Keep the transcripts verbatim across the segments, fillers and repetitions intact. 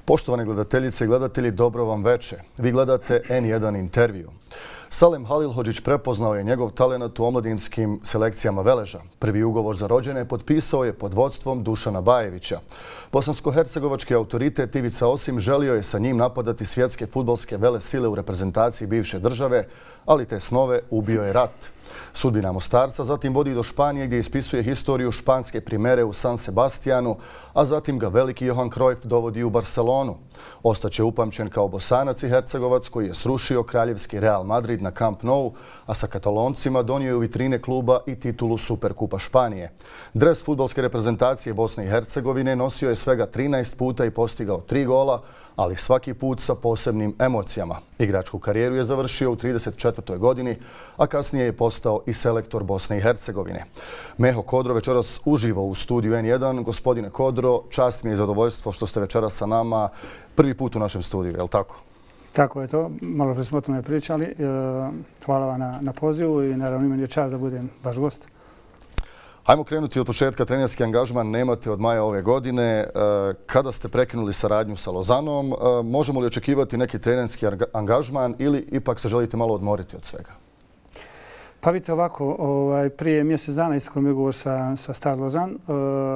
Poštovane gledateljice i gledatelji, dobro vam veče. Vi gledate en jedan intervju. Salem Halilhodžić prepoznao je njegov talenat u omladinskim selekcijama Veleža. Prvi ugovor za rođene potpisao je pod vodstvom Dušana Bajevića. Bosansko-hercegovački autoritet Ivica Osim želio je sa njim napadati svjetske fudbalske velesile u reprezentaciji bivše države, ali te snove ubio je rat. Sudbina Mostarca zatim vodi do Španije gdje ispisuje historiju španske primere u San Sebastianu, a zatim ga veliki Johan Cruyff dovodi u Barcelonu. Ostaće upamćen kao Bosanac i Hercegovac koji je srušio kraljevski Real Madrid na Camp Nou, a sa Kataloncima donio je u vitrine kluba i titulu Superkupa Španije. Dres fudbalske reprezentacije Bosne i Hercegovine nosio je svega trinaest puta i postigao tri gola, ali svaki put sa posebnim emocijama. Igračku karijeru je završio u trideset četvrtoj godini, a kasnije je postao i selektor Bosne i Hercegovine. Meho Kodro večeras uživo u studiju en jedan. Gospodine Kodro, čast mi je i zadovoljstvo što ste večeras sa nama prvi put u našem studiju, je li tako? Tako je to. Malo pre smo o tome pričali. Hvala vam na, na pozivu i naravno imam je čast da budem vaš gost. Hajmo krenuti od početka. Trenerski angažman nemate od maja ove godine. Kada ste prekinuli saradnju sa Lozanom, možemo li očekivati neki trenerski angažman ili ipak se želite malo odmoriti od svega? Pa vidite ovako, ovaj, prije mjesec dana istekao mi ugovor sa, sa Stade Lausanne. E,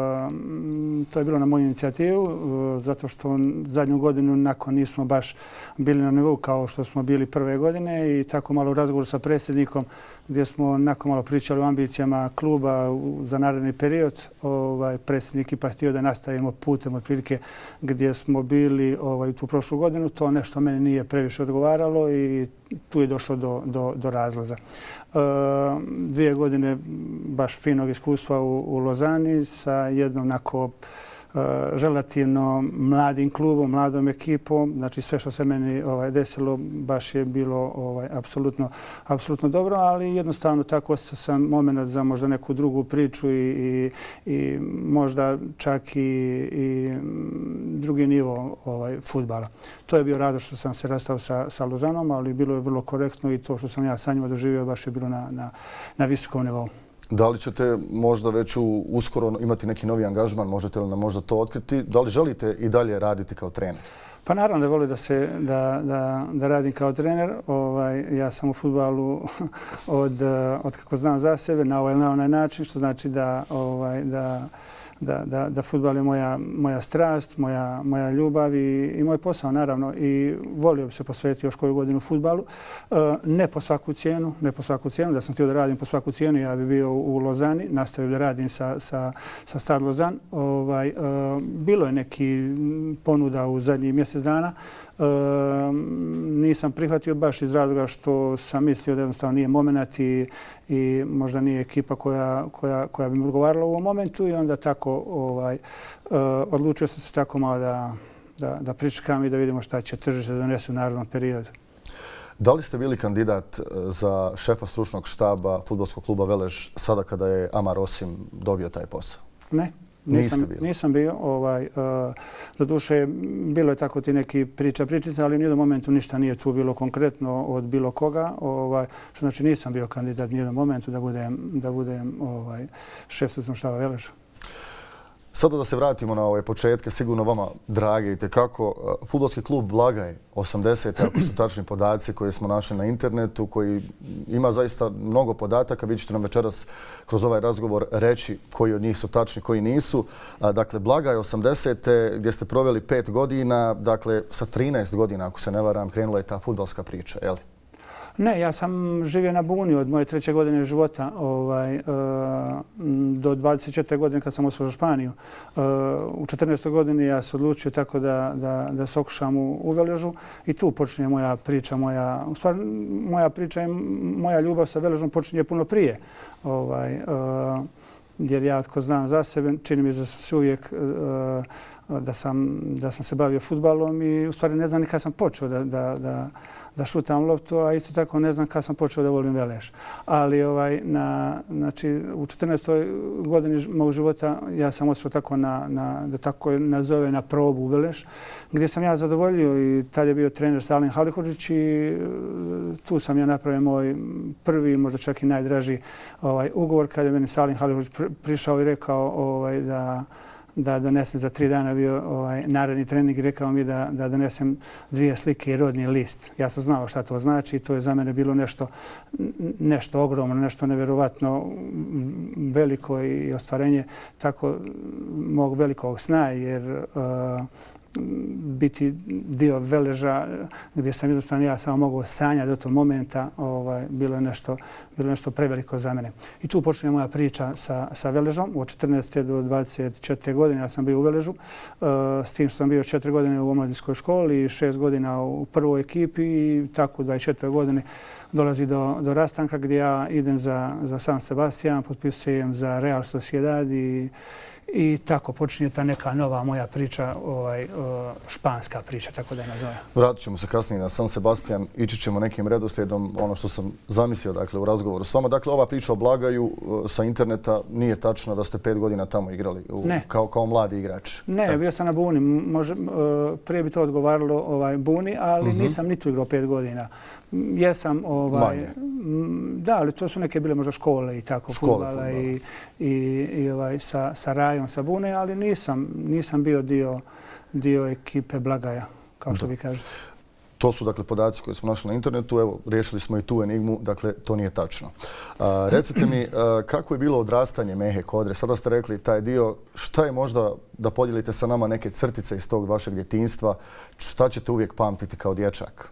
to je bilo na moju inicijativu, e, zato što zadnju godinu nakon nismo baš bili na nivou kao što smo bili prve godine i tako malo u razgovoru sa predsjednikom gdje smo nakon malo pričali o ambicijama kluba za naredni period. Ovaj, predsjednik ipak htio da nastavimo putem otprilike gdje smo bili ovaj, tu prošlu godinu. To nešto meni nije previše odgovaralo i tu je došlo do, do, do razlaza. E, dvije godine baš finog iskustva u, u Lozani sa jednom onako relativno mladim klubom, mladom ekipom. Znači sve što se meni ovaj, desilo baš je bilo ovaj, apsolutno, apsolutno dobro, ali jednostavno tako sam moment za možda neku drugu priču i, i, i možda čak i, i drugi nivo ovaj, fudbala. To je bio razlog što sam se rastao sa, sa Lozanom, ali bilo je vrlo korektno i to što sam ja sa njima doživio baš je bilo na, na, na visokom nivou. Da li ćete možda već uskoro imati neki novi angažman, možete li nam možda to otkriti? Da li želite i dalje raditi kao trener? Pa naravno da volim da, se, da, da, da radim kao trener. Ovaj, ja sam u fudbalu od, od kako znam za sebe na ovaj, na onaj način, što znači da, ovaj, da da, da, da fudbal je moja, moja strast, moja, moja ljubav i, i moj posao naravno. I volio bi se posvetiti još koju godinu fudbalu. E, ne po svaku cijenu, ne po svaku cijenu. Da sam htio da radim po svaku cijenu, ja bi bio u Lozani, nastavio da radim sa, sa, sa Stade Lausanne. Ovaj, e, bilo je neki ponuda u zadnjih mjesec dana. E, nisam prihvatio baš iz razloga što sam mislio da jednostavno nije moment i, i možda nije ekipa koja, koja, koja bi mi odgovarala u ovom momentu i onda tako ovaj, uh, odlučio sam se tako malo da, da, da pričekam i da vidimo šta će tržište donese u narednom periodu. Da li ste bili kandidat za šefa stručnog štaba fudbalskog kluba Velež sada kada je Amar Osim dobio taj posao? Ne. Nisam, nisam bio. Ovaj, uh, doduše, bilo je tako ti neki priča pričica, ali u nijednom momentu ništa nije tu bilo konkretno od bilo koga. Ovaj, što znači nisam bio kandidat u nijednom momentu da budem, da budem ovaj, šef stručnog štaba Veleža. Sada da se vratimo na ove početke, sigurno vama drage i tekako. Fudbalski klub Blagaj osamdeset, ako su tačni podaci koje smo našli na internetu, koji ima zaista mnogo podataka. Vi ćete nam večeras kroz ovaj razgovor reći koji od njih su tačni, koji nisu. Dakle, Blagaj osamdeset gdje ste proveli pet godina, dakle sa trinaest godina, ako se ne varam, krenula je ta fudbalska priča, je li? Ne, ja sam živio na Buni od moje treće godine života ovaj, do dvadeset četvrte godine kad sam otišao u Španiju. U četrnaestoj godini ja se odlučio tako da, da, da se okušam u, u Veležu i tu počinje moja priča. Moja, u stvari, moja priča i moja ljubav sa Veležom počinje puno prije. Ovaj, jer ja tko znam za sebe, čini mi da sam se uvijek da sam, da sam se bavio fudbalom i u stvari ne znam ni kada sam počeo da, da, da da šutam loptu, a isto tako ne znam kada sam počeo da volim Velež. Ali ovaj, na, znači, u četrnaestoj godini mog života ja sam otišao tako na, na, da tako nazove, na probu u Velež, gdje sam ja zadovoljio i tad je bio trener Salem Halilhodžić i tu sam ja napravio moj prvi, možda čak i najdraži ovaj, ugovor kada je meni Salem Halilhodžić prišao i rekao ovaj, da da donesem za tri dana bio ovaj, naredni trening i rekao mi da, da donesem dvije slike i rodni list. Ja sam znao šta to znači i to je za mene bilo nešto, nešto ogromno, nešto nevjerovatno veliko i ostvarenje tako mog velikog sna, jer uh, biti dio Veleža gdje sam jednostavno ja samo mogao sanjati do tog momenta, ovaj, bilo je nešto, bilo nešto preveliko za mene. I tu počinje moja priča sa, sa Veležom. Od četrnaeste do dvadeset četvrte godine ja sam bio u Veležu. Uh, s tim što sam bio četiri godine u omladinskoj školi i šest godina u prvoj ekipi i tako u dvadeset četvrtoj godine dolazi do, do rastanka gdje ja idem za, za San Sebastian, potpisujem za Real Sociedad i I tako počinje ta neka nova moja priča, ovaj, španska priča, tako da je nazove. Vratit ćemo se kasnije na San Sebastian, ići ćemo nekim redoslijedom, ono što sam zamislio dakle, u razgovoru s vama. Dakle, ova priča o Blagaju sa interneta nije tačno da ste pet godina tamo igrali u, kao, kao mladi igrač. Ne, bio sam na Buni. Može, prije bi to odgovaralo ovaj, Buni, ali uh-huh. nisam ni tu igrao pet godina. Jesam, ovaj, da, ali to su neke bile možda škole i tako, fudbala i, i, i ovaj, sa, sa Rajom, sa Bune, ali nisam, nisam bio dio, dio ekipe Blagaja, kao što vi kažete. To su dakle podaci koje smo našli na internetu. Evo, riješili smo i tu enigmu, dakle to nije tačno. A, recite mi, a, kako je bilo odrastanje Mehe Kodre? Sada ste rekli taj dio. Šta je možda da podijelite sa nama neke crtice iz tog vašeg djetinjstva? Šta ćete uvijek pamtiti kao dječak?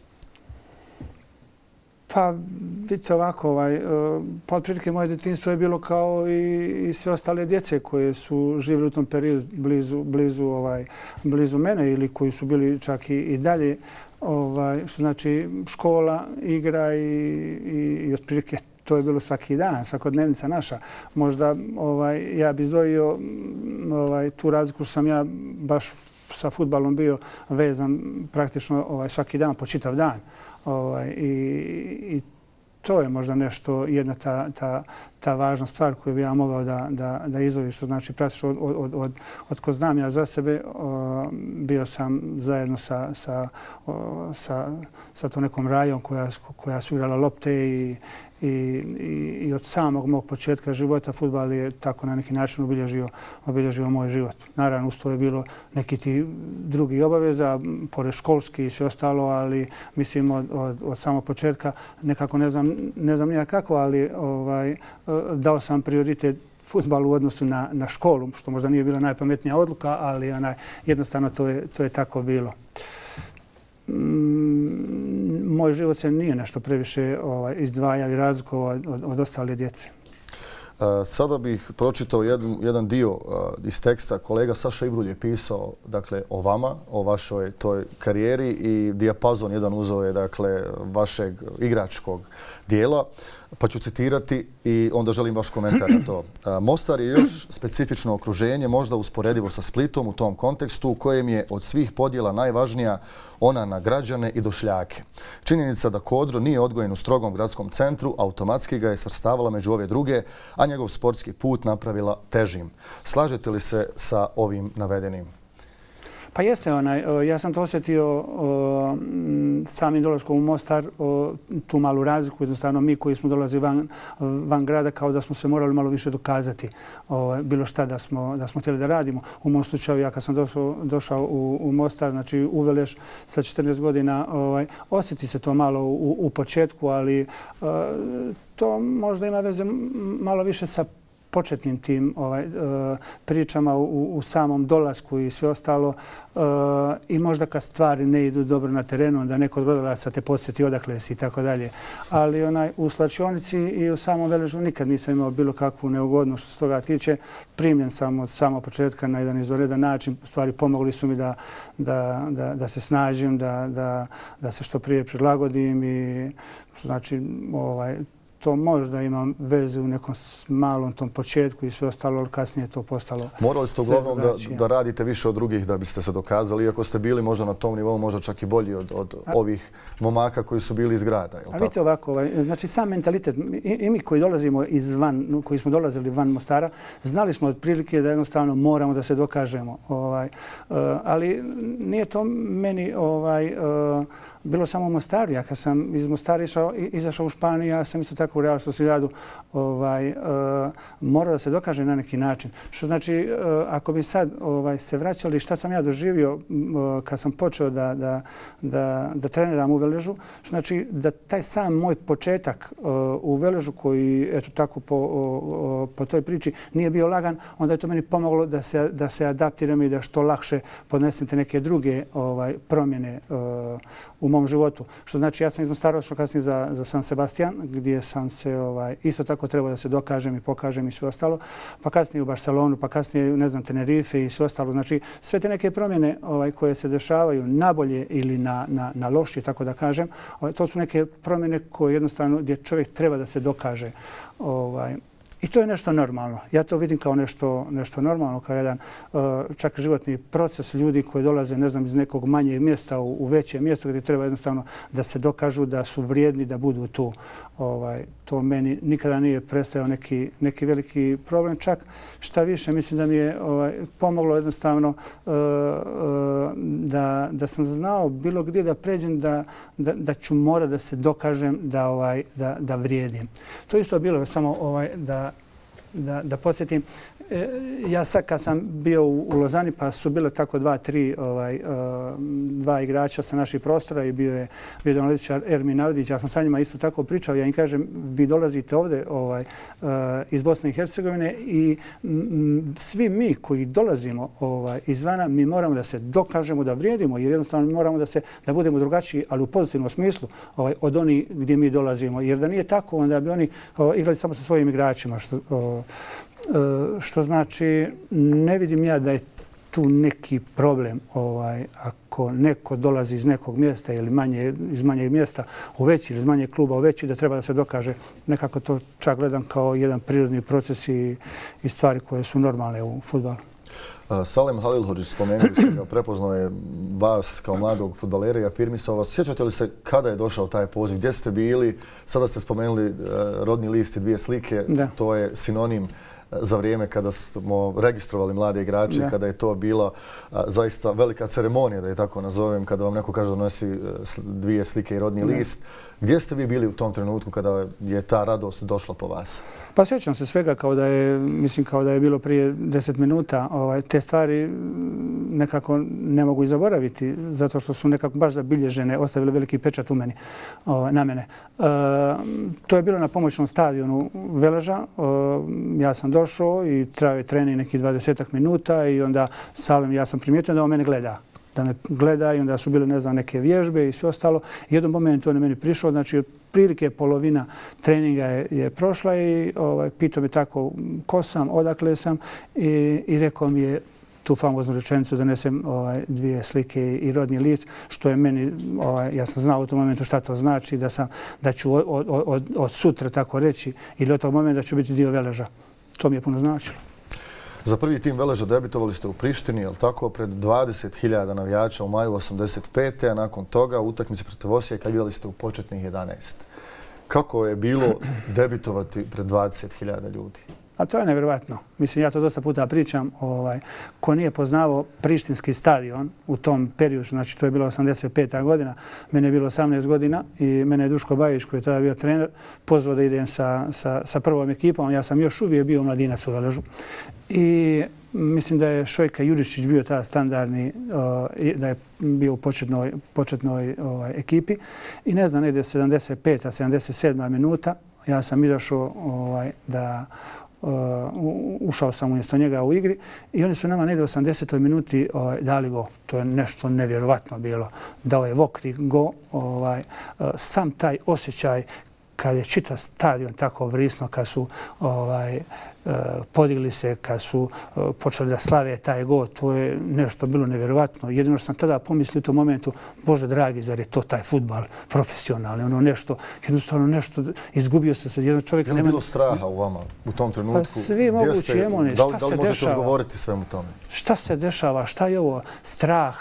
Pa, vidite ovako, ovaj, pa otprilike moje djetinjstvo je bilo kao i, i sve ostale djece koje su živjeli u tom periodu blizu, blizu, ovaj, blizu mene ili koji su bili čak i, i dalje. Ovaj, što znači škola, igra i, i, i otprilike to je bilo svaki dan, svakodnevnica naša. Možda ovaj, ja bi izdvojio ovaj, tu razliku što sam ja baš sa fudbalom bio vezan praktično ovaj, svaki dan po čitav dan. Ovaj, i, i to je možda nešto, jedna ta, ta, ta važna stvar koju bi ja mogao da, da, da izdvojim. Što znači, praktično od, od, od, od ko znam ja za sebe, o, bio sam zajedno sa, sa, o, sa, sa to nekom Rajom koja, koja su igrala lopte i, i, i, i od samog mog početka života fudbal je tako na neki način obilježio, obilježio moj život. Naravno, uz to je bilo neki ti drugi obaveza, pored školski i sve ostalo, ali mislim od, od, od samog početka nekako ne znam, ne znam nijakako, ali ovaj, dao sam prioritet fudbalu u odnosu na, na školu, što možda nije bila najpametnija odluka, ali onaj, jednostavno to je, to je tako bilo. Mm, moj život se nije nešto previše ovaj, izdvajao i razlikovao od, od, od ostale djece. Sada bih pročitao jedan, jedan dio iz teksta. Kolega Saša Ibrulj je pisao dakle, o vama, o vašoj toj karijeri i dijapazon jedan uzeo je dakle, vašeg igračkog dijela. Pa ću citirati i onda želim vaš komentar na to. Mostar je još specifično okruženje, možda usporedivo sa Splitom u tom kontekstu u kojem je od svih podjela najvažnija ona na građane i došljake. Činjenica da Kodro nije odgojen u strogom gradskom centru, automatski ga je svrstavala među ove druge, a njegov sportski put napravila težim. Slažete li se sa ovim navedenim? Pa jeste onaj, ja sam to osjetio samim dolaskom u Mostar, tu malu razliku, jednostavno mi koji smo dolazili van, van grada kao da smo se morali malo više dokazati bilo šta da smo, da smo htjeli da radimo. U mom slučaju, ja kad sam došao, došao u, u Mostar, znači u Veleš sa četrnaest godina, ovaj, osjeti se to malo u, u početku, ali to možda ima veze malo više sa početnim tim ovaj, pričama u, u samom dolasku i sve ostalo i možda kad stvari ne idu dobro na terenu, onda neko od rodalaca te podsjeti odakle si i tako dalje. Ali onaj, u slačionici i u samom Veležu nikad nisam imao bilo kakvu neugodnost što se toga tiče. Primljen sam od samog početka na jedan izvanredan način. U stvari pomogli su mi da, da, da, da se snažim, da, da, da se što prije prilagodim i što znači ovaj, to možda ima veze u nekom malom tom početku i sve ostalo, ali kasnije to postalo. Morali ste uglavnom da, da radite više od drugih da biste se dokazali, iako ste bili možda na tom nivou, možda čak i bolji od, od a, ovih momaka koji su bili iz grada. A vidite ovako, ovaj, znači sam mentalitet, i, i mi koji dolazimo izvan, koji smo dolazili van Mostara, znali smo otprilike da jednostavno moramo da se dokažemo. Ovaj, uh, ali nije to meni ovaj, uh, bilo samo u Mostaru. Ja kad sam iz Mostara izašao u Španiju, ja sam isto tako u Real Sociedadu morao da se dokaže na neki način. Što znači, ako bi sad se vraćali šta sam ja doživio kad sam počeo da treniram u Veležu, što znači da taj sam moj početak u Veležu koji, eto tako po toj priči, nije bio lagan, onda je to meni pomoglo da se adaptiram i da što lakše podnesem te neke druge promjene u mom životu. Što znači, ja sam iz Mostara otišao kasnije za San Sebastian, gdje sam se isto tako trebao da se dokažem i pokažem i sve ostalo. Pa kasnije u Barcelonu, pa kasnije, ne znam, Tenerife i sve ostalo. Znači, sve te neke promjene koje se dešavaju na bolje ili na lošije, tako da kažem, to su neke promjene koje jednostavno gdje čovjek treba da se dokaže. I to je nešto normalno. Ja to vidim kao nešto normalno, kao jedan čak životni proces ljudi koji dolaze, ne znam, iz nekog manjeg mjesta u veće mjesto gdje treba jednostavno da se dokažu da su vrijedni, da budu tu. To meni nikada nije predstavljao neki veliki problem. Čak šta više, mislim da mi je pomoglo jednostavno da sam znao bilo gdje da pređem da ću morati da se dokažem da vrijedim. To isto je bilo samo da Da podsjetim, ja sad kad sam bio u Lozani pa su bile tako dva, tri, dva igrača sa naših prostora i bio je jedan analitičar Ermin Avdić, ja sam sa njima isto tako pričao, ja im kažem vi dolazite ovdje iz Bosne i Hercegovine i svi mi koji dolazimo izvana, mi moramo da se dokažemo da vrijedimo jer jednostavno moramo da budemo drugačiji, ali u pozitivnom smislu od onih gdje mi dolazimo. Jer da nije tako, onda bi oni igrali samo sa svojim igračima. Što znači, ne vidim ja da je tu neki problem ako neko dolazi iz nekog mjesta ili iz manjeg mjesta u veći ili iz manjeg kluba u veći, da treba da se dokaže. Nekako to čak gledam kao jedan prirodni proces i stvari koje su normalne u fudbalu. Salim Halilhodžić, spomenuli ste ga, prepoznao je vas kao mladog fudbalera i afirmisao vas. Sjećate li se kada je došao taj poziv? Gdje ste bili? Sada ste spomenuli rodni list i dvije slike. To je sinonim za vrijeme kada smo registrovali mlade igrače, kada je to bila zaista velika ceremonija, da je tako nazovem, kada vam neko kaže da nosi dvije slike i rodni list. Gdje ste vi bili u tom trenutku kada je ta radost došla po vas? Pa sjećam se svega kao da je, mislim kao da je bilo prije deset minuta. Te stvari nekako ne mogu i zaboraviti zato što su nekako baš zabilježene, ostavile veliki pečat u meni, na mene. To je bilo na pomoćnom stadionu Veleža. Ja sam došao i trajao je trening nekih dvadesetak minuta i onda Salim, ja sam primijetio da on mene gleda. Da me gleda i onda su bile, ne znam, neke vježbe i sve ostalo. I jednom momentu on je meni prišao, znači prilike polovina treninga je prošla i pitao me tako ko sam, odakle sam i rekao mi je tu famoznu rečenicu da nesem dvije slike i rodni list, što je meni, ja sam znao u tom momentu šta to znači, da ću od sutra tako reći ili od tog momenta da ću biti dio Veleža. To mi je puno značilo. Za prvi tim Veleža debitovali ste u Prištini, je li tako, pred dvadeset hiljada navijača u maju osamdeset pete a nakon toga u utakmici protiv Osijeka igrali ste u početnih jedanaest. Kako je bilo debitovati pred dvadeset hiljada ljudi? A to je nevjerovatno. Mislim, ja to dosta puta pričam. Ko nije poznavao Prištinski stadion u tom periodu, znači to je bilo osamdeset peta godina, mene je bilo osamnaest godina i mene je Duško Bajić, koji je tada bio trener, pozvao da idem sa prvom ekipom. Ja sam još uvijek bio mladinac u Veležu. I mislim da je Šojka Jurišić bio ta standardni, da je bio u početnoj ekipi. I ne znam, negdje sedamdeset peta sedamdeset sedma minuta, ja sam izašao da ušao sam umjesto njega u igri i oni su nama negdje u osamdesetoj minuti dali go. To je nešto nevjerovatno bilo. Dao je Vokri go. Sam taj osjećaj kad je čitav stadion tako vrisno, kad su podigli se, kad su počeli da slave taj go, to je nešto bilo nevjerovatno. Jedino što sam tada pomislio u tom momentu, Bože dragi, zar je to taj fudbal profesionalni, ono nešto, jednostavno nešto, izgubio se se jedan čovjek. Je li bilo straha u vama u tom trenutku? Pa svi mogući emoni, šta se dešava? Da li možete odgovoriti svemu tome? Šta se dešava? Šta je ovo? Strah,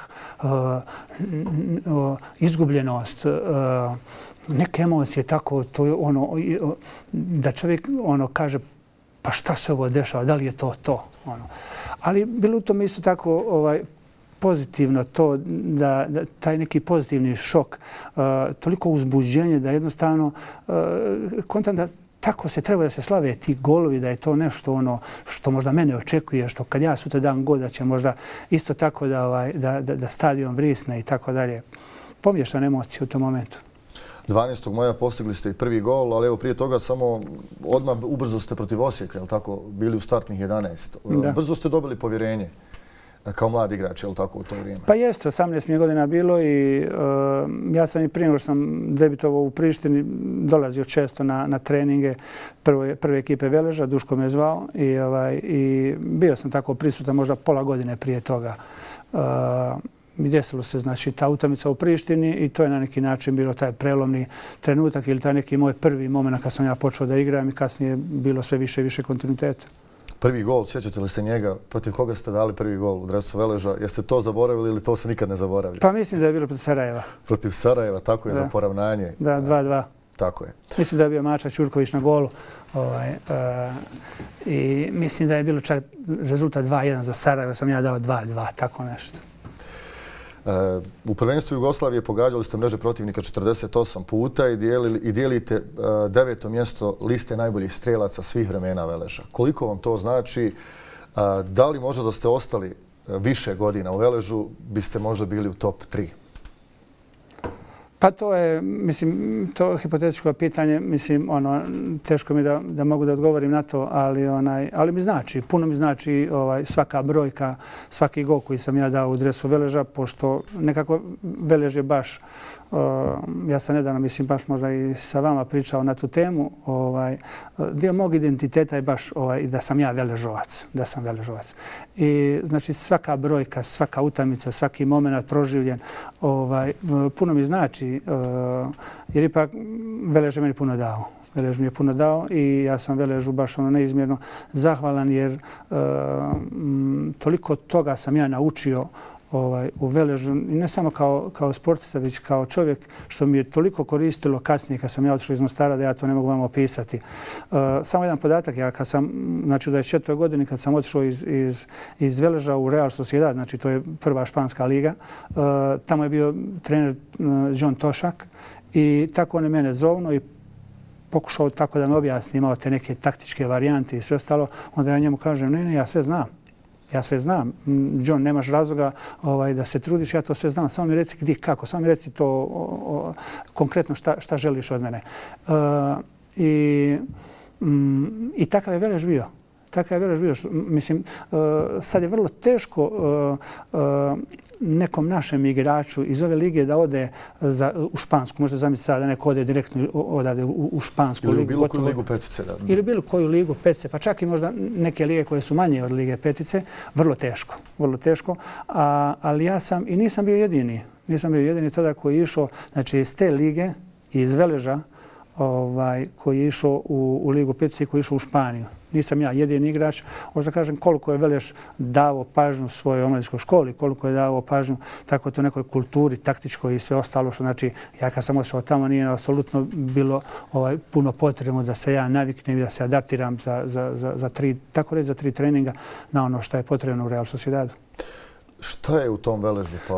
izgubljenost, neke emocije, tako, to je ono, da čovjek ono kaže pa šta se ovo dešava, da li je to to? Ali bilo u tome isto tako pozitivno to, da, da taj neki pozitivni šok, uh, toliko uzbuđenje da jednostavno uh, kontam da tako se treba da se slave ti golovi, da je to nešto ono što možda mene očekuje, što kad ja sutra dam gol da će možda isto tako da, ovaj, da, da, da stadion vrisne i tako dalje. Pomiješane emocije u tom momentu. dvanaestog maja postigli ste i prvi gol, ali evo prije toga samo odmah ubrzo ste protiv Osijeka, je li tako, bili u startnih jedanaest. Da. Brzo ste dobili povjerenje kao mladi igrač, je li tako, u to vrijeme? Pa jeste, osamnaest mi je godina bilo i uh, ja sam i prije nego sam debitovao u Prištini, dolazio često na, na treninge prve, prve ekipe Veleža, Duško me je zvao i, ovaj, i bio sam tako prisutan možda pola godine prije toga. Uh, I desilo se znači ta utakmica u Prištini i to je na neki način bilo taj prelomni trenutak ili taj neki moj prvi moment kad sam ja počeo da igram i kasnije bilo sve više i više kontinuiteta. Prvi gol, sjećate li se njega? Protiv koga ste dali prvi gol u dresu Veleža? Jeste to zaboravili ili to se nikad ne zaboravlja? Pa mislim da je bilo protiv Sarajeva. Protiv Sarajeva, tako je, da. Za poravnanje. Da, dva dva. Tako je. Mislim da je bio Mača Ćurković na golu. Ovaj, uh, I mislim da je bilo čak rezultat dva jedan za Sarajevo, sam ja dao dva dva, tako nešto. Uh, u prvenstvu Jugoslavije pogađali ste mreže protivnika četrdeset osam puta i, dijelili, i dijelite uh, deveto mjesto liste najboljih strelaca svih vremena Veleža. Koliko vam to znači? Uh, da li možda da ste ostali više godina u Veležu, biste možda bili u top tri? Pa to je, mislim, to hipotetičko pitanje, mislim, ono, teško mi da, da mogu da odgovorim na to, ali, onaj, ali mi znači, puno mi znači ovaj, svaka brojka, svaki gol koji sam ja dao u dresu Veleža, pošto nekako Velež je baš, uh, ja sam nedavno, mislim, baš možda i sa vama pričao na tu temu, ovaj, dio mog identiteta je baš ovaj, da sam ja Veležovac, da sam Veležovac. I znači svaka brojka, svaka utakmica, svaki moment proživljen, ovaj, puno mi znači, uh, jer ipak Velež je meni puno dao. Velež mi je puno dao i ja sam Veležu baš ono neizmjerno zahvalan jer uh, m, toliko toga sam ja naučio ovaj, u Veležu, i ne samo kao, kao sportista, već kao čovjek, što mi je toliko koristilo kasnije kad sam ja otišao iz Mostara da ja to ne mogu vam opisati. Uh, samo jedan podatak, ja kad sam, znači u dvadeset četvrtoj godini kad sam otišao iz, iz, iz Veleža u Real Sociedad, znači to je prva španska liga, uh, tamo je bio trener uh, John Tošak i tako on je mene zovno i pokušao tako da mi objasni, imao te neke taktičke varijante i sve ostalo, onda ja njemu kažem, ne, ne, ja sve znam. Ja sve znam. John, nemaš razloga ovaj, da se trudiš, ja to sve znam. Samo mi reci gdje, kako. Samo mi reci to o, o, konkretno šta, šta želiš od mene. Uh, i, mm, I takav je Velež bio. Takav je Velež bio. Mislim, uh, sad je vrlo teško uh, uh, nekom našem igraču iz ove lige da ode za, u Špansku. Možda zamisliti sada da neko ode direktno odavde u, u Špansku ligu. Ili u bilo koju ligu petice. Da. Ili bilo koju ligu petice. Pa čak i možda neke lige koje su manje od lige petice. Vrlo teško. Vrlo teško. A, ali ja sam i nisam bio jedini. Nisam bio jedini tada koji je išao znači, iz te lige, iz Veleža, ovaj, koji je išao u, u ligu petice i koji je išao u Španiju. Nisam ja jedini igrač. Možda kažem koliko je Velež dao pažnju svojoj omladinskoj školi, koliko je dao pažnju tako to nekoj kulturi, taktičkoj i sve ostalo. Što znači, ja kad sam otišao tamo nije apsolutno bilo ovaj, puno potrebno da se ja naviknem i da se adaptiram za, za, za, za tri, tako reći, za tri treninga na ono što je potrebno u Real Sociedadu. Šta je u tom Veležu? Pa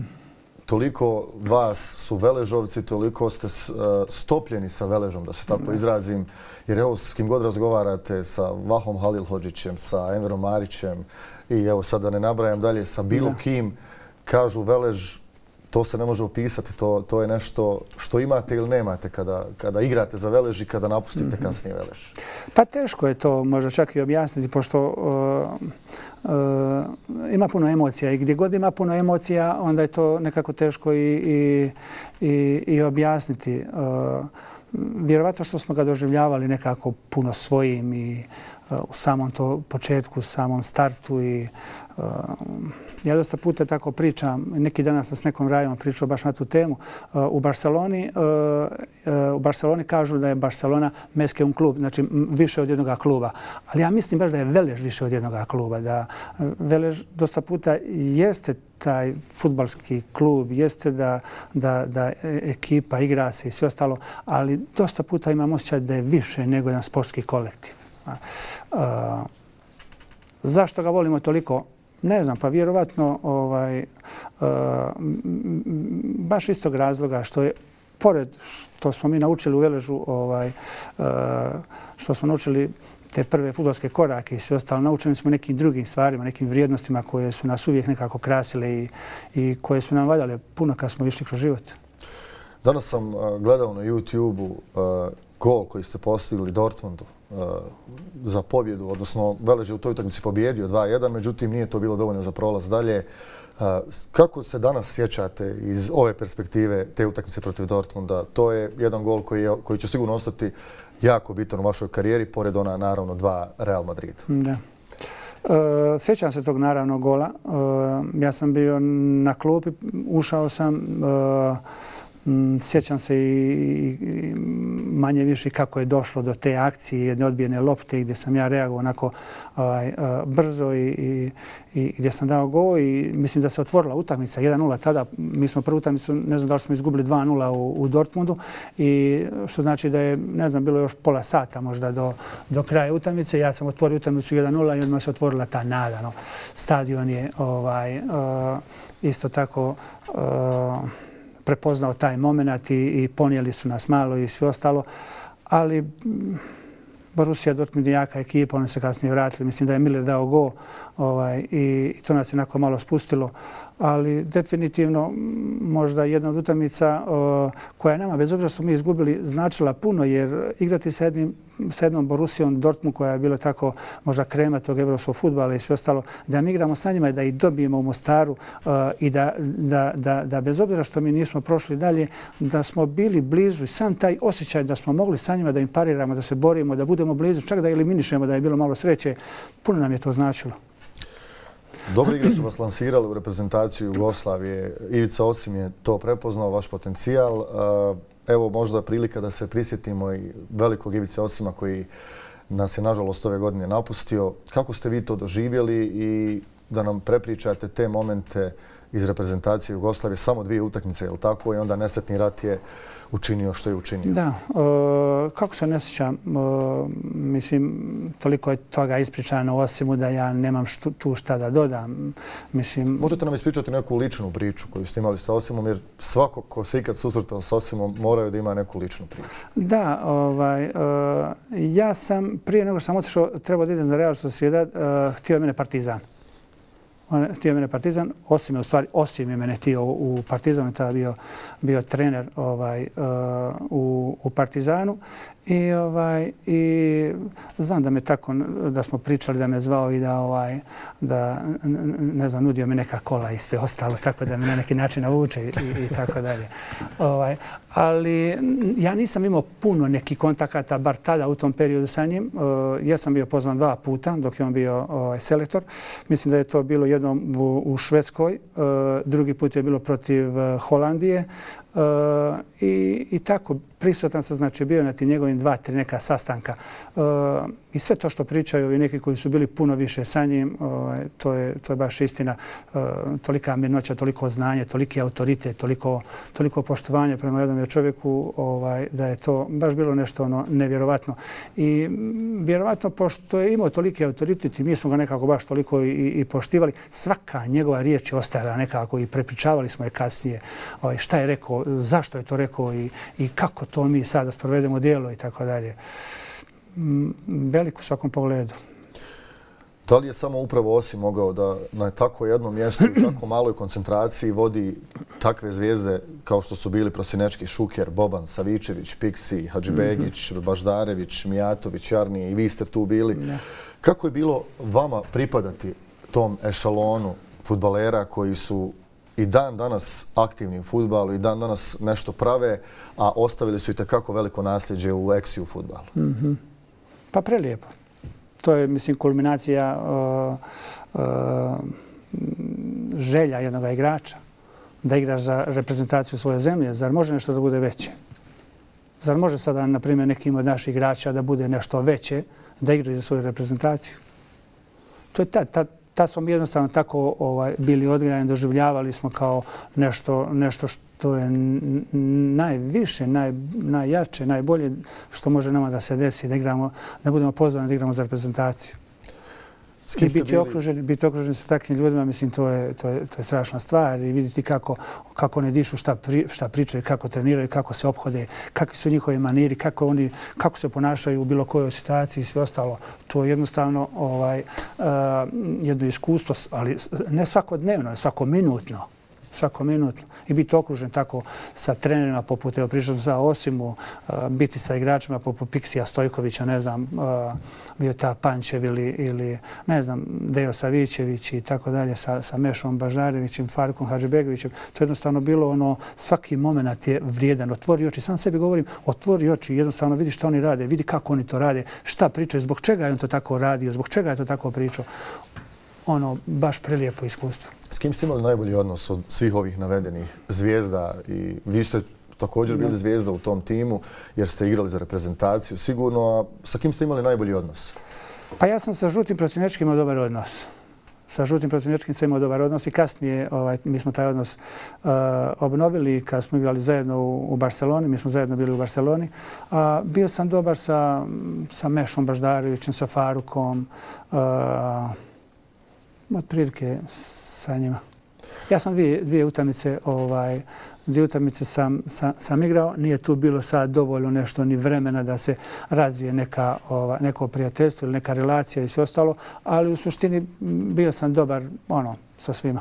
toliko vas su Veležovci, toliko ste stopljeni sa Veležom, da se tako izrazim. Jer evo s kim god razgovarate, sa Vahom Halilhodžićem, sa Enverom Marićem i evo sad da ne nabrajam dalje, sa bilo kim, kažu Velež, to se ne može opisati, to, to je nešto što imate ili nemate kada, kada igrate za Velež i kada napustite kasnije Velež. Pa teško je to možda čak i objasniti, pošto uh, uh, ima puno emocija i gdje god ima puno emocija, onda je to nekako teško i, i, i, i objasniti. Uh, Vjerovatno što smo ga doživljavali nekako puno svojim i uh, u samom to početku, u samom startu i uh, ja dosta puta tako pričam, neki danas sam s nekom rajom pričao baš na tu temu. Uh, u Barceloni uh, uh, u Barceloni kažu da je Barcelona meske un klub, znači više od jednog kluba. Ali ja mislim baš da je Velež više od jednog kluba, da uh, Velež dosta puta jeste taj fudbalski klub, jeste da, da, da ekipa igra se i sve ostalo, ali dosta puta imam osjećaj da je više nego jedan sportski kolektiv. Uh, zašto ga volimo toliko? Ne znam, pa vjerovatno ovaj, baš iz tog razloga što je, pored što smo mi naučili u Veležu, ovaj, što smo naučili te prve fudbalske korake i sve ostalo, naučeni smo nekim drugim stvarima, nekim vrijednostima koje su nas uvijek nekako krasile i, i koje su nam valjale puno kad smo išli kroz život. Danas sam gledao na YouTube-u uh, gol koji ste postigli Dortmundu uh, za pobjedu, odnosno Velež je u toj utakmici pobjedio dva jedan, međutim nije to bilo dovoljno za prolaz dalje. Uh, kako se danas sjećate iz ove perspektive te utakmice protiv Dortmunda? To je jedan gol koji, je, koji će sigurno ostati jako bitan u vašoj karijeri, pored ona naravno dva Real Madrid. Da. Uh, sjećam se tog naravno gola. Uh, ja sam bio na klupi, ušao sam, uh, sjećam se i manje više kako je došlo do te akcije, jedne odbijene lopte gdje sam ja reagovao onako ovaj, brzo i, i, i gdje sam dao gol i mislim da se otvorila utakmica jedan nula tada. Mi smo prvu utakmicu, ne znam da li smo izgubili dva nula u, u Dortmundu i što znači da je, ne znam, bilo još pola sata možda do, do kraja utakmice. Ja sam otvorio utakmicu jedan nula i odmah se otvorila ta nada. No. Stadion je ovaj, uh, isto tako uh, prepoznao taj moment i, i ponijeli su nas malo i sve ostalo. Ali Borussia Dortmund je jaka ekipa, oni se kasnije vratili. Mislim da je Miller dao go ovaj, i, i to nas je onako malo spustilo. Ali definitivno možda jedna od utakmica uh, koja je nama, bez obzira što smo mi izgubili, značila puno jer igrati sa, jednim, sa jednom Borussijom Dortmund koja je bila tako možda krema tog evropskog fudbala i sve ostalo, da mi igramo sa njima i da ih dobijemo u Mostaru uh, i da, da, da, da bez obzira što mi nismo prošli dalje, da smo bili blizu i sam taj osjećaj da smo mogli sa njima da im pariramo, da se borimo, da budemo blizu, čak da eliminišemo, da je bilo malo sreće, puno nam je to značilo. Dobre igre su vas lansirali u reprezentaciju Jugoslavije. Ivica Osim je to prepoznao, vaš potencijal. Evo možda prilika da se prisjetimo i velikog Ivice Osima koji nas je nažalost ove godine napustio. Kako ste vi to doživjeli i da nam prepričate te momente iz reprezentacije Jugoslavije? Samo dvije utakmice, je li tako? I onda nesretni rat je učinio što je učinio. Da. E, kako se ne sjećam, e, mislim, toliko je toga ispričano o Osimu da ja nemam štu, tu šta da dodam. Mislim, možete nam ispričati neku ličnu priču koju ste imali sa Osimom, jer svako ko se ikad susretao sa Osimom moraju da ima neku ličnu priču. Da, ovaj, e, ja sam, prije nego što sam otišao, trebao da idem za Real Sociedad, e, htio mene Partizan. On htio mene Partizan, Osim je u stvari, Osim je mene htio u Partizanu, tada bio, bio trener ovaj, uh, u, u Partizanu. I, ovaj, i znam da me tako, da smo pričali, da me zvao i da, ovaj, da ne znam, nudio me neka kola i sve ostalo, tako da me na neki način navuče i, i tako dalje. Ovaj, ali ja nisam imao puno nekih kontakata, bar tada u tom periodu sa njim. Uh, ja sam bio pozvan dva puta dok je on bio ovaj, selektor. Mislim da je to bilo jednom u, u Švedskoj, uh, drugi put je bilo protiv uh, Holandije. Uh, i, i tako prisutan sam, znači bio na tim njegovim dva, tri neka sastanka. Uh, I sve to što pričaju i neki koji su bili puno više sa njim, uh, to, je, to je baš istina. Uh, tolika mirnoća, toliko znanje, toliki autoritet, toliko, toliko poštovanje prema jednom čovjeku, ovaj, da je to baš bilo nešto ono nevjerovatno. I vjerovatno, pošto je imao toliki autoritet i mi smo ga nekako baš toliko i, i poštivali, svaka njegova riječ je ostajala nekako i prepričavali smo je kasnije ovaj, šta je rekao, zašto je to rekao i, i kako to mi sada sprovedemo djelo i tako dalje. Veliko u svakom pogledu. Da li je samo upravo Osim mogao da na tako jednom mjestu i tako maloj koncentraciji vodi takve zvijezde kao što su bili Prosinečki, Šuker, Boban, Savičević, Piksi, Hadžibegić, mm-hmm. Baždarević, Mijatović, Jarni, i vi ste tu bili. Ne. Kako je bilo vama pripadati tom ešalonu fudbalera koji su i dan danas aktivni u fudbalu i dan danas nešto prave, a ostavili su i takako veliko nasljeđe u eksiju fudbalu? Mm-hmm. Pa prelijepo. To je, mislim, kulminacija uh, uh, želja jednog igrača da igraš za reprezentaciju svoje zemlje. Zar može nešto da bude veće? Zar može sada, na primjer, nekim od naših igrača da bude nešto veće, da igraju za svoju reprezentaciju? To je ta, ta, ta smo jednostavno tako ovaj, bili odgajani, doživljavali smo kao nešto, nešto što je najviše, naj, najjače, najbolje što može nama da se desi, da, igramo, da budemo pozvani da igramo za reprezentaciju. I biti okružen, biti okružen sa takvim ljudima, mislim, to je, to je, to je strašna stvar i vidjeti kako, kako oni dišu, šta, pri, šta pričaju, kako treniraju, kako se ophode, kakvi su njihovi maniri, kako, oni, kako se ponašaju u bilo kojoj situaciji i sve ostalo. To je jednostavno ovaj, uh, jedno iskustvo, ali ne svakodnevno, svakominutno. svako minutno i biti okružen tako sa trenerima poput, evo prišao za Osimu, biti sa igračima poput Piksija Stojkovića, ne znam, bio ta Pančev ili, ili ne znam, Dejo Savićević i tako dalje sa, sa Mešom Baždarevićem, Farkom Hadžibegovićem. To je jednostavno bilo ono, svaki moment je vrijedan. Otvori oči, sam sebi govorim, otvori oči i jednostavno vidi šta oni rade, vidi kako oni to rade, šta pričaju, zbog čega je on to tako radio, zbog čega je to tako pričao. Ono, baš prelijepo iskustvo. S kim ste imali najbolji odnos od svih ovih navedenih zvijezda i vi ste također bili zvijezda u tom timu jer ste igrali za reprezentaciju sigurno, a sa kim ste imali najbolji odnos? Pa ja sam sa Žutim protivničkim imao dobar odnos. Sa Žutim protivničkim sam imao dobar odnos i kasnije ovaj, mi smo taj odnos uh, obnovili kad smo igrali zajedno u, u Barceloni. Mi smo zajedno bili u Barceloni. A bio sam dobar sa, sa Mešom Baždarevićem, sa Farukom, uh, otprilike sa njima. Ja sam dvije, dvije utakmice ovaj, dvije utakmice sam, sam, sam igrao. Nije tu bilo sad dovoljno nešto ni vremena da se razvije neka, ova, neko prijateljstvo ili neka relacija i sve ostalo, ali u suštini bio sam dobar ono, sa svima.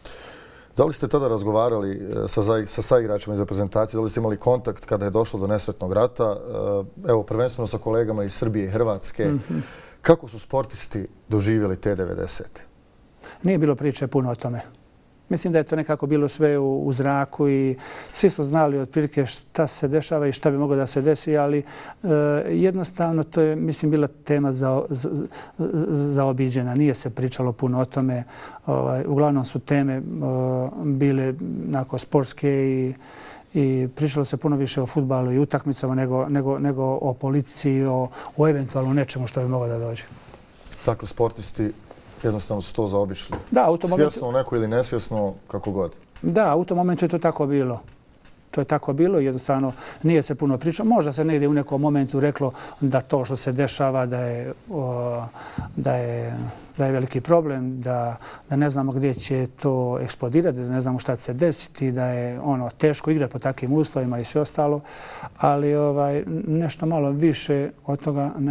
Da li ste tada razgovarali sa, sa saigračima iz reprezentacije? Da li ste imali kontakt kada je došlo do nesretnog rata? Evo, prvenstveno sa kolegama iz Srbije i Hrvatske. Mm-hmm. Kako su sportisti doživjeli te devedesete? Nije bilo priče puno o tome. Mislim da je to nekako bilo sve u, u zraku i svi smo znali otprilike šta se dešava i šta bi moglo da se desi, ali e, jednostavno to je, mislim, bila tema za, za, zaobiđena. Nije se pričalo puno o tome. Ovaj, uglavnom su teme o, bile onako sportske i, i pričalo se puno više o fudbalu i utakmicama nego, nego, nego o politici i o, o eventualno nečemu što bi moglo da dođe. Dakle, sportisti jednostavno su to zaobišli. Da, u tom momentu... Svjesno neko ili nesvjesno, kako god. Da, u tom momentu je to tako bilo. To je tako bilo i jednostavno nije se puno pričalo. Možda se negdje u nekom momentu reklo da to što se dešava da je, o, da je, da je veliki problem, da, da ne znamo gdje će to eksplodirati, da ne znamo šta će se desiti, da je ono teško igrati po takvim uslovima i sve ostalo. Ali ovaj, nešto malo više od toga ne.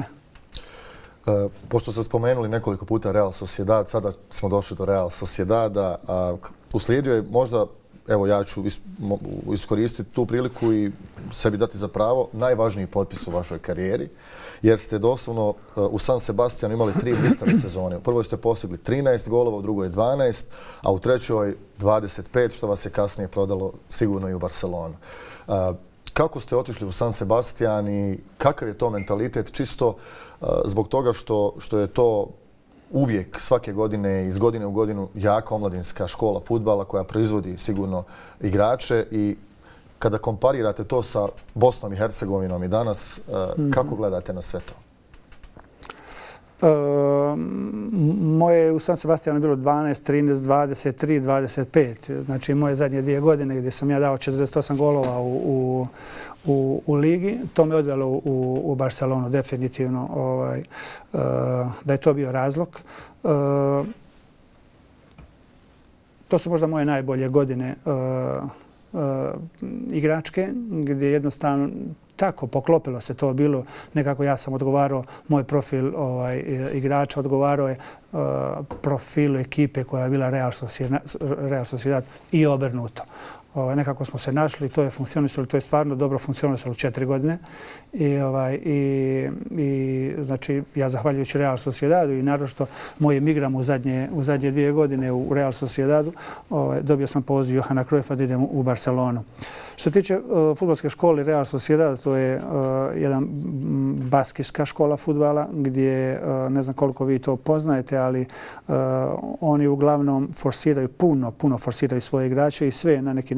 Uh, pošto ste spomenuli nekoliko puta Real Sociedad, sada smo došli do Real Sociedada. Uh, uslijedio je možda, evo ja ću is, mo, iskoristiti tu priliku i sebi dati za pravo, najvažniji potpis u vašoj karijeri, jer ste doslovno uh, u San Sebastianu imali tri blistave sezone. U prvoj ste postigli trinaest golova, u drugoj dvanaest, a u trećoj dvadeset pet, što vas je kasnije prodalo sigurno i u Barcelonu. Uh, Kako ste otišli u San Sebastian i kakav je to mentalitet čisto uh, zbog toga što, što je to uvijek svake godine, iz godine u godinu, jaka omladinska škola fudbala koja proizvodi sigurno igrače i kada komparirate to sa Bosnom i Hercegovinom i danas, uh, mm-hmm. kako gledate na sve to? Uh, moje u San Sebastianu bilo dvanaest, trinaest, dvadeset tri, dvadeset pet. Znači moje zadnje dvije godine gdje sam ja dao četrdeset osam golova u, u, u, u ligi. To me odvelo u, u Barcelonu definitivno. Ovaj, uh, da je to bio razlog. Uh, to su možda moje najbolje godine uh, uh, igračke gdje jednostavno tako poklopilo se to bilo. Nekako ja sam odgovarao, moj profil ovaj, igrača odgovarao je uh, profilu ekipe koja je bila Real Sociedad, Real Sociedad i obrnuto. Ovaj, nekako smo se našli, to je funkcionisalo, to je stvarno dobro funkcionisalo četiri godine. I, ovaj, i, i znači, ja zahvaljujući Real Sociedadu i naročito mojim igram u zadnje, u zadnje dvije godine u Real Sociedadu ovaj, dobio sam poziv Johana Cruyffa da idem u Barcelonu. Što se tiče uh, fudbalske škole Real Sociedad, to je uh, jedan baskijska škola fudbala gdje uh, ne znam koliko vi to poznajete, ali uh, oni uglavnom forsiraju, puno, puno forsiraju svoje igrače i sve na neki način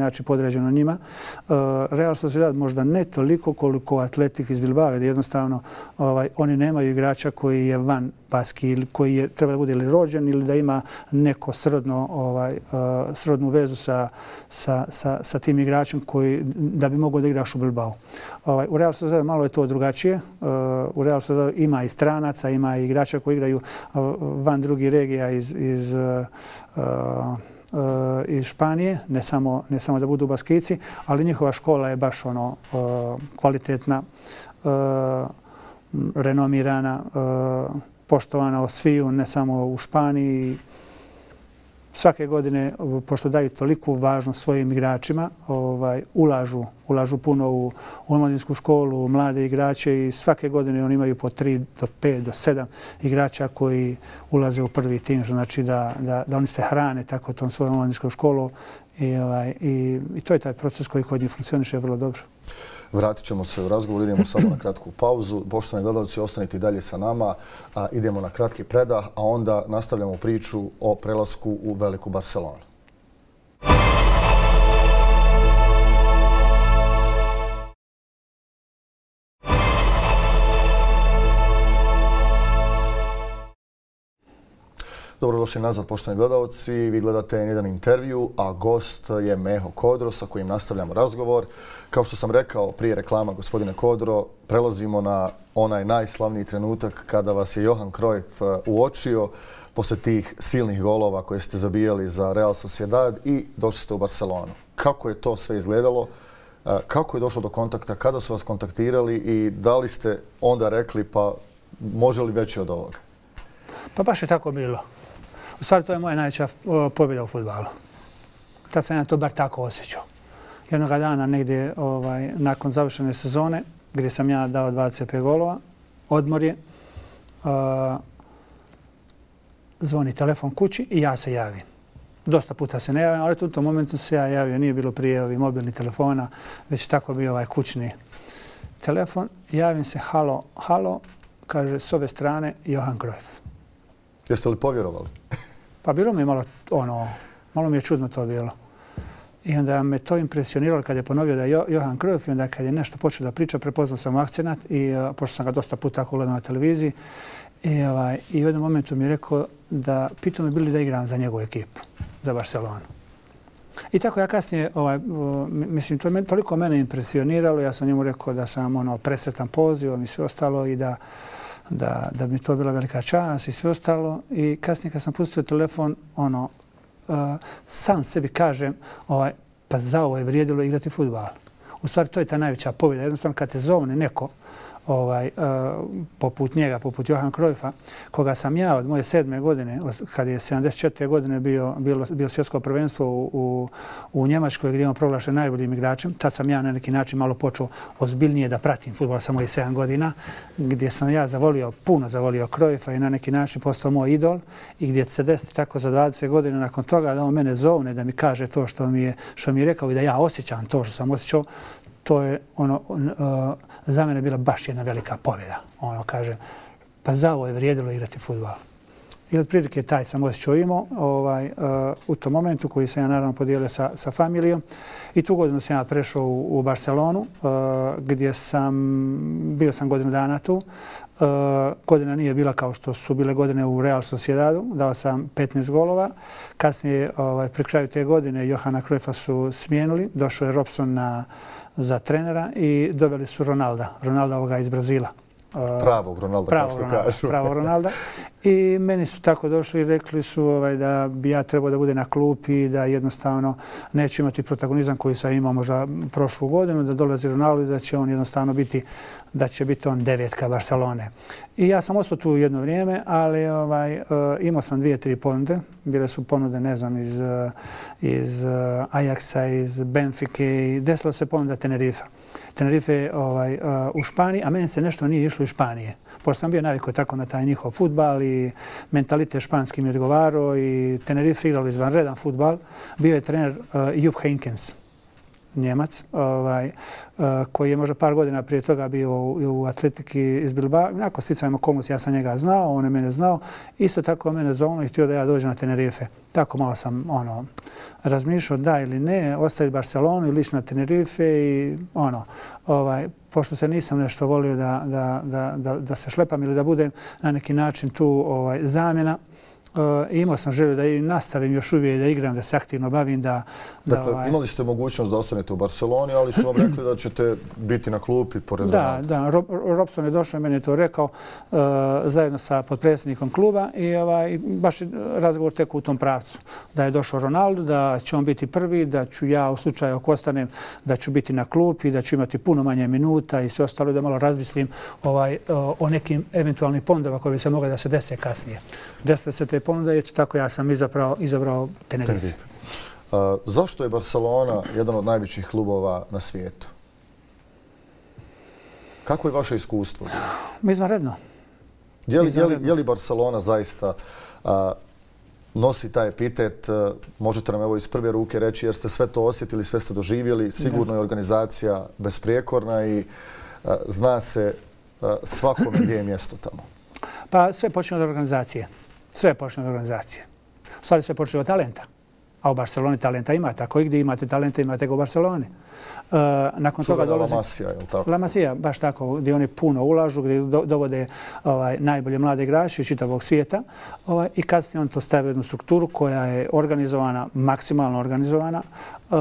način podređeno njima. Real Sociedad možda ne toliko koliko Atletik iz Bilbao, gdje jednostavno ovaj, oni nemaju igrača koji je van Baski ili koji je, treba da bude ili rođen ili da ima neko srodno, ovaj, uh, srodnu vezu sa, sa, sa, sa tim igračem koji, da bi mogao da igraš u Bilbao. Ovaj, u Real Sociedad malo je to drugačije. Uh, u Real Sociedad ima i stranaca, ima i igrača koji igraju uh, van drugih regija iz, iz uh, uh, iz Španije, ne samo, ne samo da budu Baskici, ali njihova škola je baš ono uh, kvalitetna, uh, renomirana, uh, poštovana od sviju, ne samo u Španiji. Svake godine, pošto daju toliku važnost svojim igračima, ovaj, ulažu, ulažu puno u omladinsku školu, u mlade igrače i svake godine oni imaju po tri do pet do sedam igrača koji ulaze u prvi tim, znači da, da, da oni se hrane tako tom svojom omladinskom školom i, ovaj, i, i to je taj proces koji kod njih funkcioniše vrlo dobro. Vratit ćemo se u razgovor, idemo samo na kratku pauzu. Poštovani gledalci, ostanite i dalje sa nama. A, idemo na kratki predah, a onda nastavljamo priču o prelasku u Veliku Barcelonu. Dobrodošli nazad, poštovani gledalci. Vi gledate jedan intervju, a gost je Meho Kodro sa kojim nastavljamo razgovor. Kao što sam rekao prije reklama, gospodine Kodro, prelazimo na onaj najslavniji trenutak kada vas je Johan Cruyff uočio posle tih silnih golova koje ste zabijali za Real Sociedad i došli ste u Barcelonu. Kako je to sve izgledalo? Kako je došlo do kontakta? Kada su vas kontaktirali i da li ste onda rekli pa može li veći od ovoga? Pa baš je tako bilo. U stvari, to je moja najveća pobjeda u fudbalu. Tad sam ja to bar tako osjećao. Jednog dana negdje ovaj, nakon završene sezone, gdje sam ja dao dvadeset pet golova, odmor je, uh, zvoni telefon kući i ja se javim. Dosta puta se ne javim, ali u tom momentu se ja javio. Nije bilo prije ovih mobilnih telefona, već tako bio ovaj kućni telefon. Javim se, halo, halo, kaže s ove strane Johan Cruyff. Jeste li povjerovali? Pa bilo mi je malo, ono, malo mi je čudno to bilo. I onda me to impresioniralo kad je ponovio da je Johan Cruyff i onda kad je nešto počeo da priča, prepoznao sam akcenat i uh, pošto sam ga dosta puta tako gledao na televiziji. I, ovaj, i u jednom momentu mi je rekao da pitao me bili da igram za njegovu ekipu, za Barcelonu. I tako ja kasnije, ovaj, uh, mislim, to je toliko mene impresioniralo, ja sam njemu rekao da sam ono, presretan pozivom i sve ostalo i da Da, da mi to bila velika čast i sve ostalo. I kasnije kad sam pustio telefon, ono, uh, sam sebi kažem, ovaj, pa za ovo je vrijedilo igrati fudbal. U stvari, to je ta najveća pobjeda. Jednostavno, kad te zovne neko, ovaj, uh, poput njega, poput Johan Cruyffa, koga sam ja od moje sedme godine, kad je sedamdeset četvrte godine bio, bilo, bio svjetsko prvenstvo u, u, u Njemačkoj gdje je on proglašen najboljim igračem, tad sam ja na neki način malo počeo ozbiljnije da pratim fudbal sa mojih sedam godina, gdje sam ja zavolio, puno zavolio Cruyffa i na neki način postao moj idol i gdje se desi tako za dvadeset godina nakon toga da on mene zovne, da mi kaže to što mi je, što mi je rekao i da ja osjećam to što sam osjećao, to je ono, uh, za mene bila baš jedna velika pobjeda. Ono, kaže, pa za ovo je vrijedilo igrati fudbal. I otprilike taj sam osjećao imao ovaj, uh, u tom momentu koji sam ja naravno podijelio sa, sa familijom. I tu godinu sam ja prešao u, u Barcelonu uh, gdje sam, bio sam godinu dana tu. Uh, godina nije bila kao što su bile godine u Real Sociedadu. Dao sam petnaest golova. Kasnije, ovaj, pri kraju te godine, Johana Cruyffa su smijenili. Došao je Robson na za trenera i doveli su Ronalda, Ronalda ovoga iz Brazila. Pravog Ronalda, Pravo kao što Ronalda, kažu. Pravog Ronalda. I meni su tako došli i rekli su ovaj, da bi ja trebao da bude na klupi i da jednostavno neću imati protagonizam koji sam imao možda prošlu godinu, da dolazi Ronaldo i da će on jednostavno biti, da će biti on devetka Barcelone. I ja sam ostao tu jedno vrijeme, ali ovaj, uh, imao sam dvije, tri ponude. Bile su ponude, ne znam, iz, uh, iz uh, Ajaxa, iz Benfike i desilo se ponuda Tenerife. Tenerife ovaj, uh, u Španiji, a meni se nešto nije išlo iz Španije. Pošto sam bio navikao tako na taj njihov fudbal i mentalitet španski mi odgovarao i Tenerife igrali izvanredan fudbal. Bio je trener uh, Jupp Heynckes. Njemac, ovaj, koji je možda par godina prije toga bio u, u atletiki iz Bilbao. Nakon sticajem okolnosti ja sam njega znao, on je mene znao. Isto tako mene zovno i htio da ja dođem na Tenerife. Tako malo sam ono, razmišljao da ili ne, ostaviti Barcelonu ili ići na Tenerife i ono, ovaj, pošto se nisam nešto volio da, da, da, da, da se šlepam ili da budem na neki način tu ovaj, zamjena. Uh, imao sam želju da i nastavim još uvijek da igram, da se aktivno bavim. Da, da, dakle, ovaj... imali ste mogućnost da ostanete u Barceloni, ali su vam rekli da ćete biti na klupi pored Da, da. Rob, Robson je došao i meni je to rekao uh, zajedno sa potpredsjednikom kluba i ovaj, baš je razgovor tek u tom pravcu. Da je došao Ronaldo, da će on biti prvi, da ću ja u slučaju ako ostanem, da ću biti na klupi, da ću imati puno manje minuta i sve ostalo, da malo razmislim ovaj, uh, o nekim eventualnim ponudama koje bi se mogle da se dese kasnije. Desile se te ponude i tako ja sam izabrao, izabrao Tenerife. Tenerife. Uh, zašto je Barcelona jedan od najvećih klubova na svijetu? Kako je vaše iskustvo? Izvanredno. Je li, je li, je li Barcelona zaista uh, nosi taj epitet? Uh, možete nam evo iz prve ruke reći jer ste sve to osjetili, sve ste doživjeli. Sigurno je organizacija besprijekorna i uh, zna se uh, svakome gdje je mjesto tamo. Pa sve počne od organizacije. Sve počne od organizacije. U stvari sve počne od talenta. A u Barceloni talenta imate. Ako igdje imate talenta, imate ga u Barceloni. Uh, nakon Čuvena toga dolaze... La Masia, je li tako? La Masia, baš tako, gdje oni puno ulažu, gdje do, dovode ovaj, najbolje mlade igrače iz čitavog svijeta. Ovaj, I kasnije on to stavi u jednu strukturu koja je organizovana, maksimalno organizovana. Uh,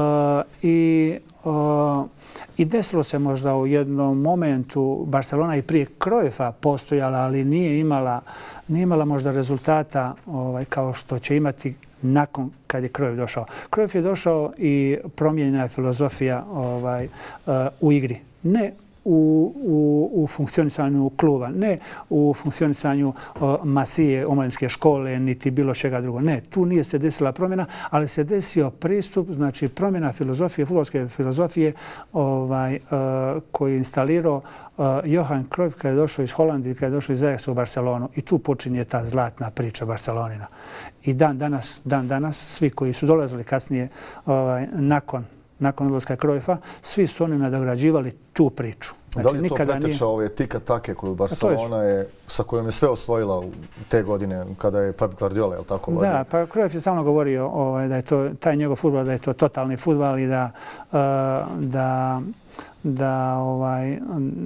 I uh, I desilo se možda u jednom momentu, Barcelona i prije Cruyffa postojala, ali nije imala, nije imala možda rezultata ovaj, kao što će imati nakon kad je Cruyff došao. Cruyff je došao i promijenjena je filozofija ovaj, uh, u igri. Ne u, u, u funkcionisanju kluba, ne u funkcionisanju uh, Masije, omladinske škole, niti bilo čega drugo. Ne, tu nije se desila promjena, ali se desio pristup, znači promjena filozofije, fudbalske filozofije ovaj, uh, koji je instalirao uh, Johan Cruyff kada je došao iz Holandije, kada je došao iz Ajaxa u Barcelonu. I tu počinje ta zlatna priča Barcelonina. I dan danas, dan danas, svi koji su dolazili kasnije ovaj, nakon nakon odlaska Cruyffa, svi su oni nadograđivali tu priču. Znači, da li to preteča nije... ove tika take koju Barcelona je, sa kojom je sve osvojila u te godine kada je Pep Guardiola, je li tako? Da, vodio? Pa Cruyff je stalno govorio ovaj, da je to, taj njegov fudbal, da je to totalni fudbal i da, uh, da da ovaj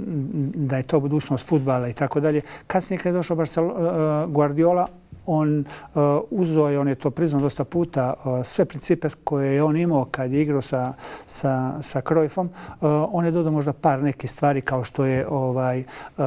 da je to budućnost fudbala i tako dalje. Kasnije kad je došao Barcelona, uh, Guardiola, on uh, uzeo je, on je to priznao dosta puta, uh, sve principe koje je on imao kad je igrao sa, sa, sa Cruyffom. Uh, on je dodao možda par nekih stvari kao što je ovaj uh,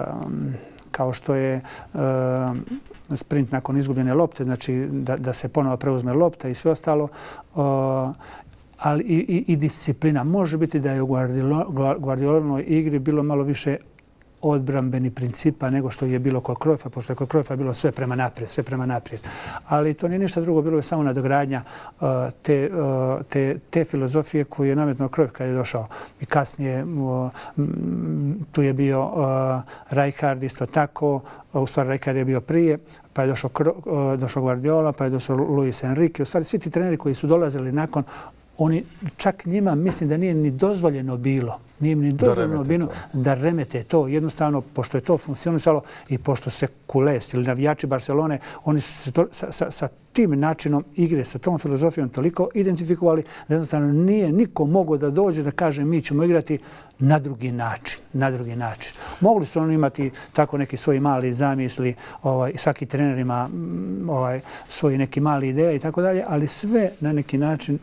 kao što je uh, sprint nakon izgubljene lopte, znači da, da se ponovo preuzme lopta i sve ostalo. Uh, ali i, i, i disciplina. Može biti da je u Guardiolinoj igri bilo malo više odbrambeni principa nego što je bilo kod Cruyffa, pošto je kod Cruyffa bilo sve prema naprijed, sve prema naprijed. Ali to nije ništa drugo, bilo je samo nadogradnja uh, te, uh, te, te filozofije koju je nametnuo Cruyff kad je došao. I kasnije uh, tu je bio uh, Rijkaard isto tako, u stvari Rijkaard je bio prije, pa je došao, uh, došao Guardiola, pa je došao Luis Enrique. U stvari svi ti treneri koji su dolazili nakon, oni čak njima mislim da nije ni dozvoljeno bilo, nije ni dozvoljeno bilo da remete to. Jednostavno, pošto je to funkcionisalo i pošto se kules ili navijači Barcelone, oni su se to, sa, sa, sa tim načinom igre, sa tom filozofijom toliko identifikovali da jednostavno nije niko mogao da dođe da kaže mi ćemo igrati na drugi način. Na drugi način. Mogli su oni imati tako neki svoji mali zamisli, ovaj, svaki trener ima ovaj, svoji neki mali ideje i tako dalje, ali sve na neki način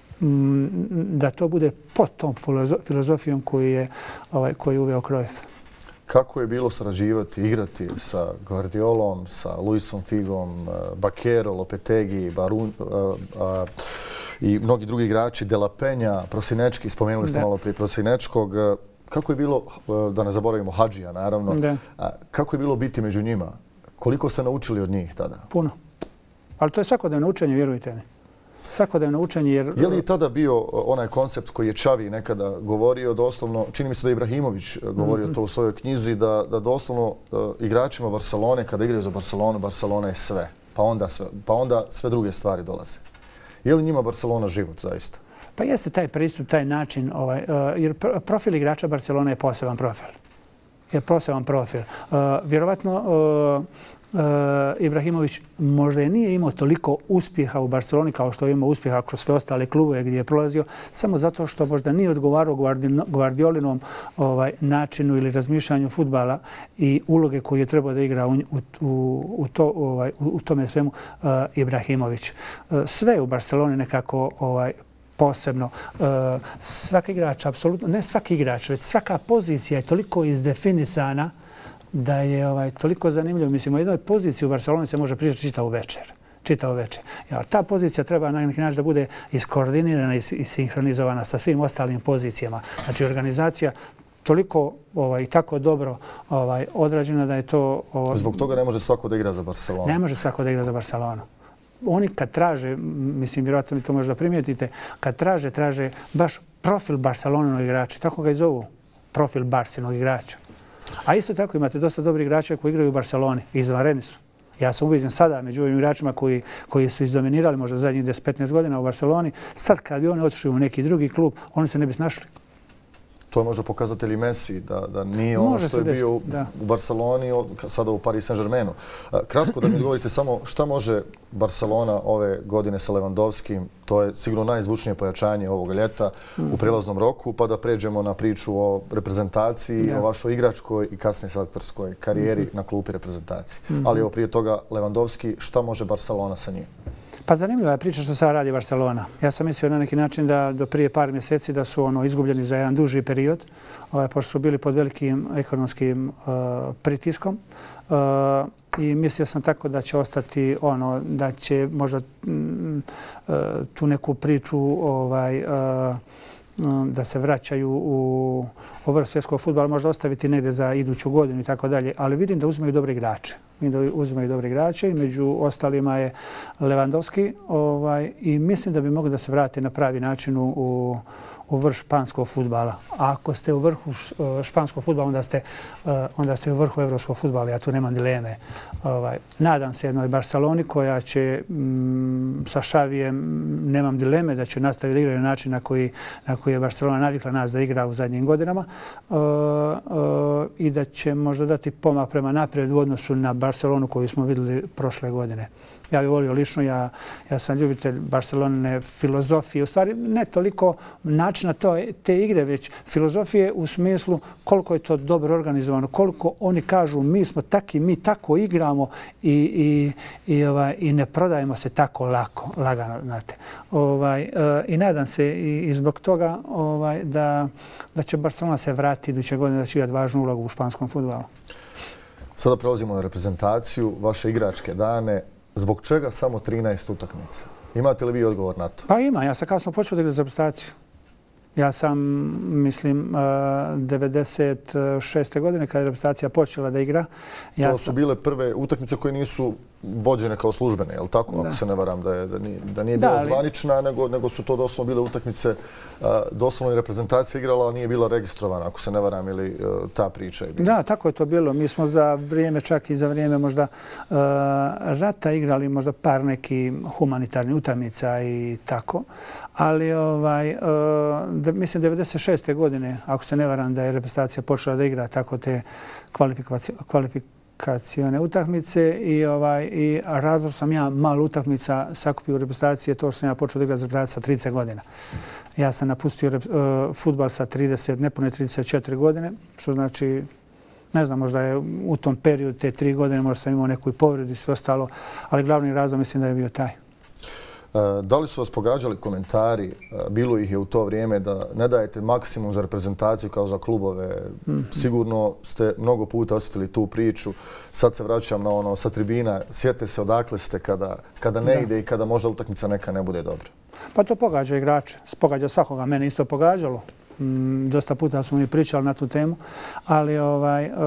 da to bude pod tom filozofijom koju je, ovaj, koju je uveo Cruyff. Kako je bilo sarađivati, igrati sa Guardiolom, sa Luisom Figom, Bakero, Lopetegi, Barun, a, a, i mnogi drugi igrači, De La Peña, Prosinečki, spomenuli ste da. malo prije Prosinečkog. Kako je bilo, da ne zaboravimo Hadžija naravno, da. kako je bilo biti među njima? Koliko ste naučili od njih tada? Puno. Ali to je svakodnevno učenje, vjerujte mi. Svakodnevno učenje jer... Je li i tada bio onaj koncept koji je Čavi nekada govorio doslovno, čini mi se da je Ibrahimović govorio mm-hmm. to u svojoj knjizi, da, da doslovno uh, igračima Barcelone, kada igraju za Barcelonu, Barcelona je sve. Pa onda sve, pa onda sve druge stvari dolaze. Je li njima Barcelona život zaista? Pa jeste taj pristup, taj način, ovaj, jer profil igrača Barcelona je poseban profil. Je poseban profil. Vjerovatno Ibrahimović možda nije imao toliko uspjeha u Barceloni kao što je imao uspjeha kroz sve ostale klubove gdje je prolazio, samo zato što možda nije odgovarao Guardiolinom ovaj, načinu ili razmišljanju fudbala i uloge koju je trebao da igra u, u, u, to, ovaj, u tome svemu uh, Ibrahimović. Uh, sve u Barceloni nekako ovaj, posebno. Uh, svaki igrač, apsolutno, ne svaki igrač, već svaka pozicija je toliko izdefinisana da je ovaj, toliko zanimljivo. Mislim, o jednoj poziciji u Barceloni se može pričati čitavu večer. Čitavu večer. Ja, ta pozicija treba na neki način da bude iskoordinirana i sinhronizovana sa svim ostalim pozicijama. Znači, organizacija toliko ovaj, tako dobro ovaj, odrađena da je to... Ovaj, Zbog toga ne može svako da igra za Barcelonu. Ne može svako da igra za Barcelonu. Oni kad traže, mislim, vjerojatno mi to možda primijetite, kad traže, traže baš profil Barcelonovog igrača. Tako ga i zovu. Profil Barcelonovog igrača. A isto tako imate dosta dobrih igrača koji igraju u Barceloni. Izvanredni su. Ja sam uviđen sada među ovim igračima koji, koji su izdominirali možda zadnjih deset do petnaest godina u Barceloni. Sad kad bi oni otišli u neki drugi klub, oni se ne bi snašli. To je možda pokazatelj i Messi, da, da nije ono što je bio u, u Barceloni, sada u Paris Saint-Germainu. Kratko da mi odgovorite samo šta može Barcelona ove godine sa Lewandowskim, to je sigurno najzvučnije pojačanje ovog ljeta u prelaznom roku, pa da pređemo na priču o reprezentaciji, ja. o vašoj igračkoj i kasnije selektorskoj karijeri mm-hmm. na klupi reprezentacije. Mm-hmm. Ali evo prije toga Lewandowski, šta može Barcelona sa njim? Pa zanimljiva je priča što sad radi Barcelona. Ja sam mislio na neki način da do prije par mjeseci da su ono izgubljeni za jedan duži period, ovaj, pošto su bili pod velikim ekonomskim uh, pritiskom. Uh, I mislio sam tako da će ostati ono, da će možda mm, uh, tu neku priču ovaj, uh, da se vraćaju u, u vrh svjetskog fudbala, možda ostaviti negdje za iduću godinu i tako dalje. Ali vidim da uzimaju dobre igrače. Vidim da uzimaju dobre igrače i među ostalima je Lewandowski. Ovaj, I mislim da bi mogli da se vrati na pravi način u, u, u vrh španskog fudbala. A ako ste u vrhu španskog fudbala, onda ste, onda ste u vrhu evropskog fudbala. Ja tu nemam dileme. Ovaj, nadam se jednoj Barceloni koja će mm, sa Xavijem, nemam dileme da će nastaviti da igra na način na koji, na koji je Barcelona navikla nas da igra u zadnjim godinama uh, uh, i da će možda dati pomak prema naprijed u odnosu na Barcelonu koju smo vidjeli prošle godine. Ja bih volio lično, ja, ja sam ljubitelj Barcelone filozofije, u stvari ne toliko načina to, te igre, već filozofije u smislu koliko je to dobro organizovano, koliko oni kažu mi smo taki, mi tako igramo i, i, i, ovaj, i ne prodajemo se tako lako, lagano, znate. Ovaj, uh, I nadam se i, i zbog toga ovaj, da, da će Barcelona se vratiti iduće godine, da će igrati važnu ulogu u španskom fudbalu. Sada prelazimo na reprezentaciju, vaše igračke dane. Zbog čega samo trinaest utakmica? Imate li vi odgovor na to? Pa ima. Ja sam kasno počeo da igram za reprezentaciju. Ja sam, mislim, devedeset šeste godine kada je reprezentacija počela da igra. Ja to su sam... bile prve utakmice koje nisu vođene kao službene, je li tako? Da. Ako se ne varam da, je, da nije, da nije bila da, ali... zvanična, nego, nego su to doslovno bile utakmice. Doslovno je reprezentacija igrala, ali nije bila registrovana, ako se ne varam, ili ta priča je bila. Da, tako je to bilo. Mi smo za vrijeme, čak i za vrijeme možda uh, rata igrali možda par neki humanitarnih utakmica i tako. Ali ovaj, uh, da, mislim devedeset šeste godine, ako se ne varam, da je reprezentacija počela da igra tako te kvalifikacione utakmice i, ovaj, i razlog sam ja malo utakmica sakupio u reprezentacije, to sam ja počeo da igra za reprezentaciju sa trideset godina. Ja sam napustio uh, fudbal sa trideset, nepune trideset četiri godine, što znači, ne znam, možda je u tom periodu te tri godine, možda sam imao neku povredu i sve ostalo, ali glavni razlog mislim da je bio taj. Da li su vas pogađali komentari, bilo ih je u to vrijeme, da ne dajete maksimum za reprezentaciju kao za klubove? Sigurno ste mnogo puta osjetili tu priču. Sad se vraćam na ono sa tribina. Sjetite se odakle ste kada, kada ne ide i kada možda utakmica neka ne bude dobra. Pa to pogađa igrače. Pogađa svakoga. Mene isto pogađalo. Dosta puta smo mi pričali na tu temu. Ali ovaj, uh,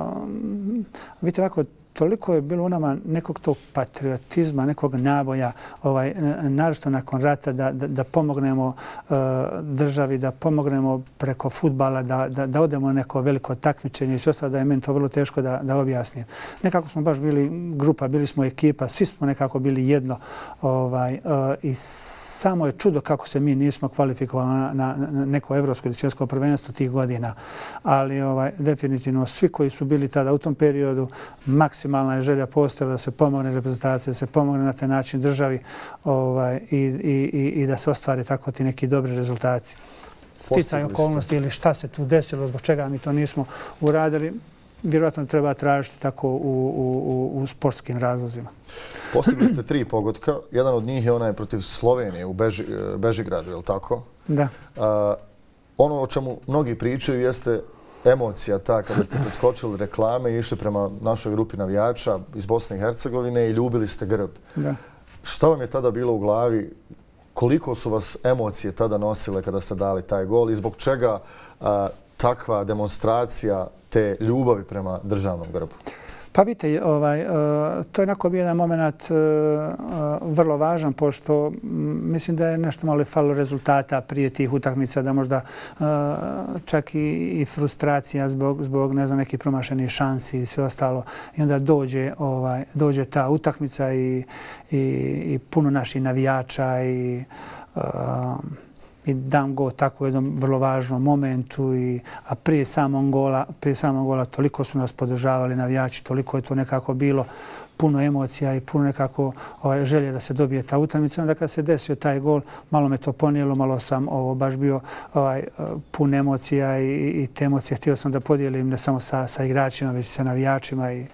vidite ovako, toliko je bilo u nama nekog tog patriotizma, nekog naboja, ovaj, naročito nakon rata, da, da, da pomognemo uh, državi, da pomognemo preko fudbala, da, da, da odemo na neko veliko takmičenje i sve ostalo, da je meni to vrlo teško da, da objasnim. Nekako smo baš bili grupa, bili smo ekipa, svi smo nekako bili jedno ovaj, uh, i samo je čudo kako se mi nismo kvalifikovali na, na, na neko evropsko ili svjetsko prvenstvo tih godina. Ali ovaj, definitivno svi koji su bili tada u tom periodu, maksimalna je želja postojala da se pomogne reprezentacija, da se pomogne na taj način državi ovaj, i, i, i, i da se ostvari tako ti neki dobri rezultati. Sticaj okolnosti ili šta se tu desilo, zbog čega mi to nismo uradili, vjerojatno treba tražiti tako u, u, u, u sportskim razlozima. Postigli ste tri pogotka. Jedan od njih je onaj protiv Slovenije u Beži, Bežigradu, je li tako? Da. A, ono o čemu mnogi pričaju jeste emocija ta kada ste preskočili reklame i išli prema našoj grupi navijača iz Bosne i Hercegovine i ljubili ste grb. Da. Šta vam je tada bilo u glavi? Koliko su vas emocije tada nosile kada ste dali taj gol i zbog čega a, takva demonstracija te ljubavi prema državnom grbu? Pa vidite, ovaj, to je onako bio jedan moment vrlo važan, pošto mislim da je nešto malo falilo rezultata prije tih utakmica, da možda čak i, i frustracija zbog, zbog ne znam, nekih promašenih šansi i sve ostalo. I onda dođe, ovaj, dođe ta utakmica i, i, i puno naših navijača i i dam go tako u jednom vrlo važnom momentu, i, a prije samog gola, prije samog gola toliko su nas podržavali navijači, toliko je to nekako bilo puno emocija i puno nekako ovaj, želje da se dobije ta utakmica. Onda kad se desio taj gol, malo me to ponijelo, malo sam ovo baš bio ovaj, pun emocija i, i te emocije htio sam da podijelim ne samo sa, sa igračima, već i sa navijačima. I,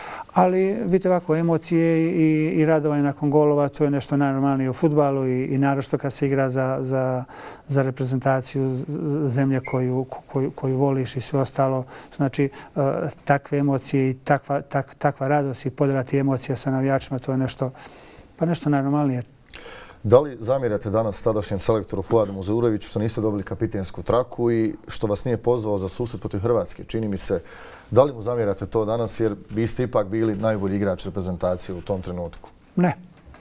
ali vidite ovako, emocije i, i radovanje nakon golova, to je nešto najnormalnije u fudbalu i, i naročito kad se igra za, za, za reprezentaciju zemlje koju, koju, koju voliš i sve ostalo. Znači, uh, takve emocije i takva, tak, takva radost i podelati emocija sa navijačima, to je nešto, pa nešto najnormalnije. Da li zamjerate danas tadašnjem selektoru Fuadu Muzureviću što niste dobili kapitensku traku i što vas nije pozvao za susret protiv Hrvatske? Čini mi se, da li mu zamjerate to danas jer vi ste ipak bili najbolji igrač reprezentacije u tom trenutku? Ne.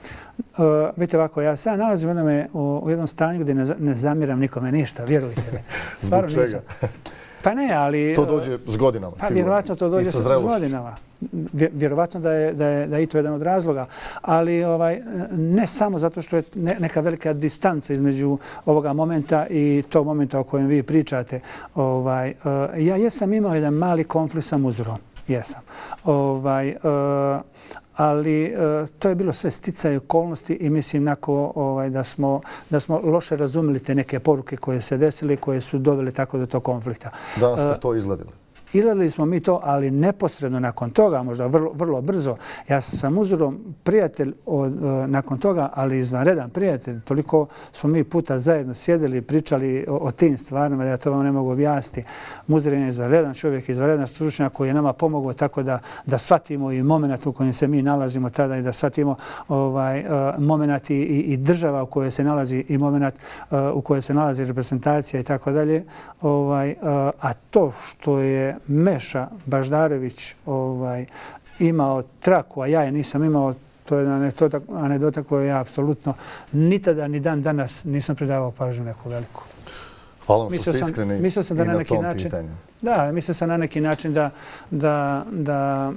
Uh, vidite ovako, ja sad nalazim jednome u, u jednom stanju gdje ne, ne zamjeram nikome ništa, vjerujte me. Zbog čega? Pa ne, ali... To dođe s godinama, pa, sigurno. Vjerovatno to dođe s godinama. Vjerovatno da je, da, je, da je i to jedan od razloga. Ali ovaj, ne samo zato što je neka velika distanca između ovoga momenta i tog momenta o kojem vi pričate. Ovaj, uh, ja jesam imao jedan mali konflikt sa Muzurom. Jesam. Ovaj, uh, ali uh, to je bilo sve sticaje okolnosti i mislim nako, ovaj, da, smo, da smo loše razumjeli te neke poruke koje se desile, koje su dovele tako do tog konflikta. Danas ste uh, to izgledali? Izgledali smo mi to, ali neposredno nakon toga, možda vrlo, vrlo brzo. Ja sam sa Muzurom prijatelj od, nakon toga, ali izvanredan prijatelj. Toliko smo mi puta zajedno sjedili i pričali o, o tim stvarima da ja to vam ne mogu objasniti. Muzir je izvanredan čovjek, izvanredan stručnjak koji je nama pomogao tako da, da shvatimo i moment u kojem se mi nalazimo tada i da shvatimo ovaj, moment i, i država u kojoj se nalazi i moment u kojoj se nalazi reprezentacija i tako dalje. Ovaj, a to što je Meša Baždarević ovaj, imao traku, a ja je nisam imao, to je anegdota, anegdota koju ja apsolutno ni tada ni dan danas nisam pridavao pažnju neku veliku. Hvala vam što ste iskreni i na, na tom način, pitanju. Da, mislio sam na neki način da, da, da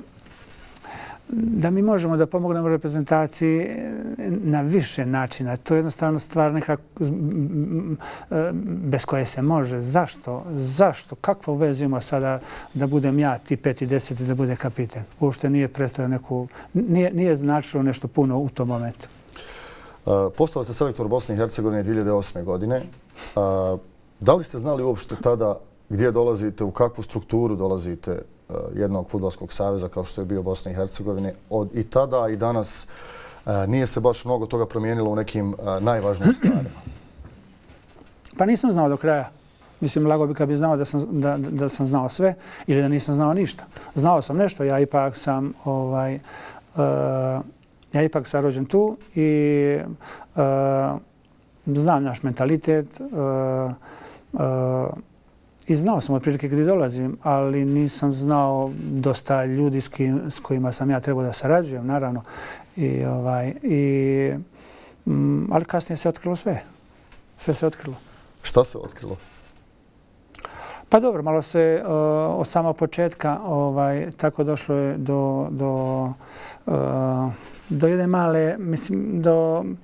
da mi možemo da pomognemo reprezentaciji na više načina. To je jednostavno stvar nekako bez koje se može. Zašto? Zašto? Kakvu vezu ima sada da budem ja, ti peti, deseti, da bude kapiten? Uopšte nije predstavio neku... Nije, nije značilo nešto puno u tom momentu. Uh, postali ste selektor Bosne i Hercegovine dvije hiljade osme. godine. Uh, da li ste znali uopšte tada gdje dolazite, u kakvu strukturu dolazite jednog fudbalskog saveza kao što je bio Bosne i Hercegovine? Od i tada i danas nije se baš mnogo toga promijenilo u nekim najvažnijim stvarima. Pa nisam znao do kraja. Mislim, lago bi kad bi znao da sam, da, da sam znao sve ili da nisam znao ništa. Znao sam nešto, ja ipak sam ovaj, uh, ja ipak sam rođen tu i uh, znam naš mentalitet. Uh, uh, I znao sam otprilike gdje dolazim, ali nisam znao dosta ljudi s, kojim, s kojima sam ja trebao da sarađujem, naravno. I, ovaj, i, mm, ali kasnije se otkrilo sve. Sve se otkrilo. Šta se otkrilo? Pa dobro, malo se uh, od samog početka ovaj, tako došlo je do, do, uh, do jedne male, mislim, do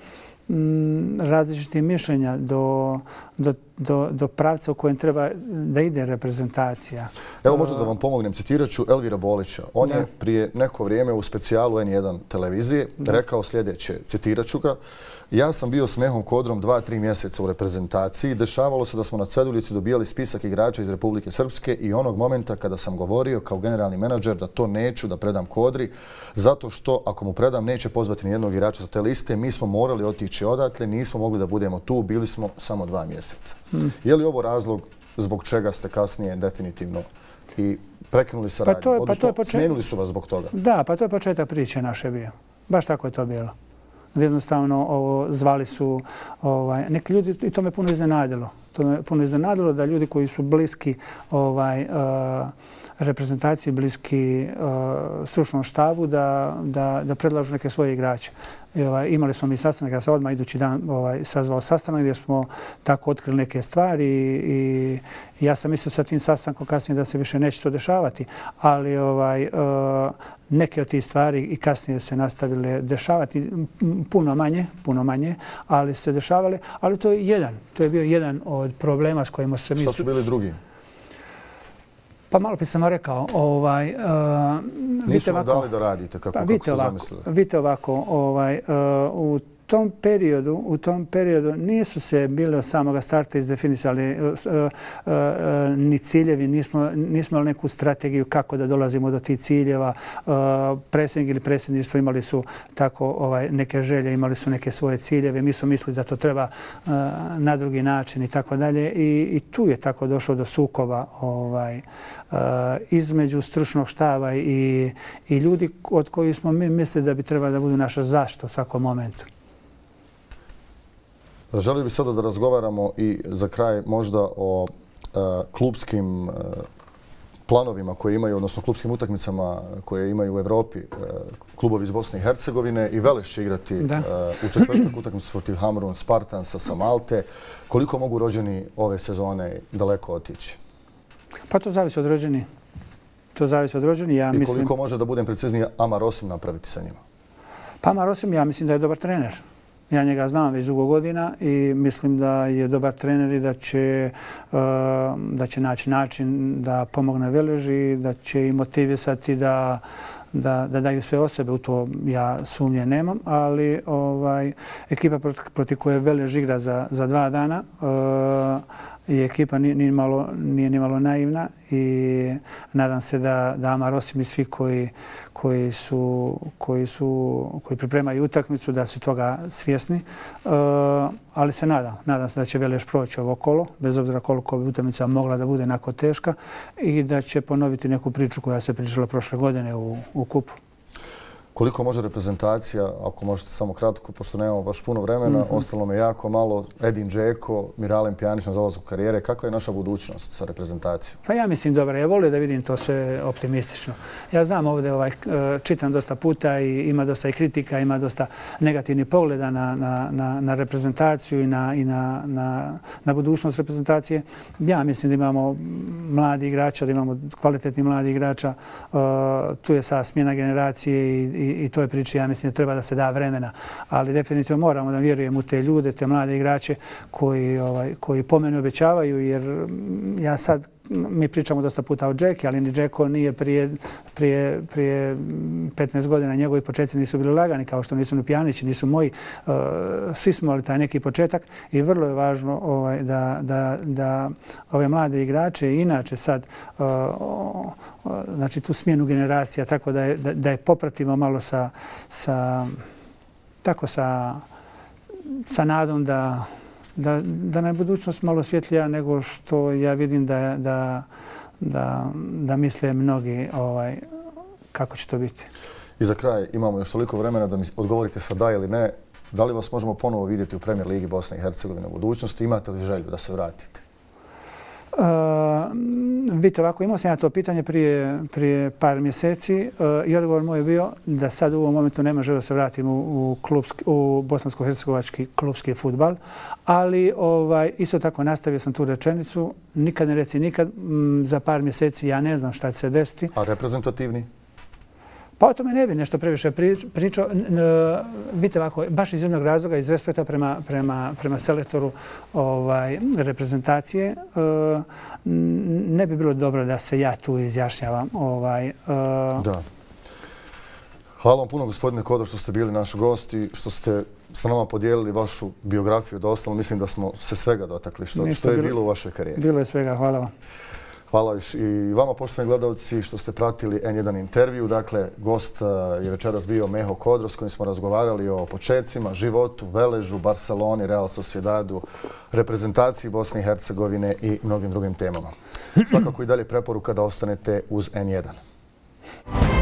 različitih mišljenja do, do, do, do pravca u kojem treba da ide reprezentacija. Evo možda da vam pomognem, citirat ću Elvira Bolića. On Da. je prije neko vrijeme u specijalu N jedan televizije rekao sljedeće, citirat ću ga: ja sam bio s Mehom Kodrom dva, tri mjeseca u reprezentaciji. Dešavalo se da smo na ceduljici dobijali spisak igrača iz Republike Srpske i onog momenta kada sam govorio kao generalni menadžer da to neću da predam Kodri, zato što ako mu predam neće pozvati ni jednog igrača sa te liste, mi smo morali otići odatle, nismo mogli da budemo tu, bili smo samo dva mjeseca. Hmm. Je li ovo razlog zbog čega ste kasnije definitivno i prekinuli saradnju? Pa to je, pa to je Odnosno, smijenili su vas zbog toga? Da, pa to je početak priče naše bio. Baš tako je to bilo. Jednostavno ovo, zvali su ovaj, neki ljudi i to me puno iznenadilo. To me puno iznenadilo da ljudi koji su bliski ovaj, uh, reprezentaciji, bliski uh, stručnom štabu da, da, da predlažu neke svoje igrače. I, ovaj, imali smo mi sastanak, ja sam odmah idući dan ovaj, sazvao sastanak gdje smo tako otkrili neke stvari i, i ja sam mislio sa tim sastankom kasnije da se više neće to dešavati, ali ovaj, uh, neke od tih stvari i kasnije se nastavile dešavati, puno manje, puno manje, ali se dešavale, ali to je jedan, to je bio jedan od problema s kojima se mi... Šta su bili drugi? Pa malo bi sam rekao, ovaj... Uh, Nisu vam dali da radite kako, pa, kako ste ovako, zamislili? Vidite ovako, ovaj, uh, u tom periodu, u tom periodu nisu se bili od samoga starta izdefinisali uh, uh, uh, ni ciljevi, nismo, nismo imali neku strategiju kako da dolazimo do tih ciljeva. Uh, predsjednik ili predsjedništvo imali su tako ovaj, neke želje, imali su neke svoje ciljeve. Mi smo mislili da to treba uh, na drugi način i tako dalje. I, i tu je tako došlo do sukoba ovaj, uh, između stručnog štaba i, i ljudi od kojih smo mi mislili da bi trebali da budu naša zaštita u svakom momentu. Želio bih sada da razgovaramo i za kraj možda o uh, klubskim uh, planovima koje imaju, odnosno klubskim utakmicama koje imaju u Evropi. Uh, klubovi iz Bosne i Hercegovine i Veleš će igrati uh, u četvrtak utakmicu protiv Hamrun Spartansa sa Malte. Koliko mogu rođeni ove sezone daleko otići? Pa to zavisi od rođeni. To zavisi od rođeni. Ja I mislim... koliko može, da budem precizniji, Amar Osim napraviti sa njima? Pa Amar Osim, ja mislim da je dobar trener. Ja njega znam već dugo godina i mislim da je dobar trener i da će, uh, da će naći način da pomogne Veleži, da će i motivisati da, da, da daju sve od sebe. U to ja sumnje nemam, ali ovaj, ekipa protiv, protiv koje Velež igra za, za dva dana uh, i ekipa nije, nije, malo, nije ni malo naivna i nadam se da, da Amar Osim i svi koji, koji, su, koji, su, koji pripremaju utakmicu da su toga svjesni. Uh, ali se nadam. Nadam se da će Velež proći ovo kolo, bez obzira koliko bi utakmica mogla da bude onako teška i da će ponoviti neku priču koja se pričala prošle godine u, u kupu. Koliko može reprezentacija, ako možete samo kratko, pošto nemamo baš puno vremena, mm-hmm. ostalo me jako malo, Edin Džeko, Miralem Pjanić na zalasku karijere. Kakva je naša budućnost sa reprezentacijom? Pa ja mislim dobro. Ja volim da vidim to sve optimistično. Ja znam ovdje, ovaj, čitam dosta puta i ima dosta i kritika, ima dosta negativnih pogleda na, na, na, na reprezentaciju i, na, i na, na, na budućnost reprezentacije. Ja mislim da imamo mladi igrača, da imamo kvalitetni mladi igrača. Uh, tu je sad smjena generacije i I, i to je priča, ja mislim da treba da se da vremena. Ali definitivno moramo da vjerujemo u te ljude, te mlade igrače koji, ovaj, koji po mene obećavaju, jer ja sad, mi pričamo dosta puta o Džeki, ali ni Džeko nije prije, prije, prije petnaest godina. Njegovi početci nisu bili lagani, kao što nisu ni Pjanići, nisu moji. Uh, svi smo imali taj neki početak i vrlo je važno ovaj, da, da, da ove mlade igrače i inače sad uh, uh, znači tu smjenu generacija, tako da je, da, da je popratimo malo sa, sa, tako sa, sa nadom da Da, da nam je budućnost malo svjetlija nego što ja vidim da, da, da, da misle mnogi ovaj, kako će to biti. I za kraj imamo još toliko vremena da mi odgovorite sa da ili ne. Da li vas možemo ponovo vidjeti u Premier Ligi Bosne i Hercegovine u budućnosti? Imate li želju da se vratite? Uh, vidite ovako, imao sam ja to pitanje prije, prije par mjeseci uh, i odgovor moj je bio da sad u ovom momentu nema želje da se vratim u, u, klubski, u bosansko-hercegovački klubski fudbal, ali ovaj, isto tako nastavio sam tu rečenicu, nikad ne reci nikad, m, za par mjeseci ja ne znam šta će se desiti. A reprezentativni? Pa o tome ne bi nešto previše pričao. Vidite ovako, baš iz jednog razloga, iz respekta prema selektoru reprezentacije, ne bi bilo dobro da se ja tu izjašnjavam. Da. Hvala vam puno, gospodine Kodro, što ste bili naš gost i što ste sa nama podijelili vašu biografiju. Da ostalo, mislim da smo se svega dotakli. Što je bilo u vašoj karijeri? Bilo je svega, hvala vam. Hvala i vama, poštovani gledalci, što ste pratili en jedan intervju. Dakle, gost je večeras bio Meho Kodro, s kojim smo razgovarali o početcima, životu, Veležu, Barceloni, Real Sociedadu, reprezentaciji Bosne i Hercegovine i mnogim drugim temama. Svakako i dalje preporuka da ostanete uz en jedan.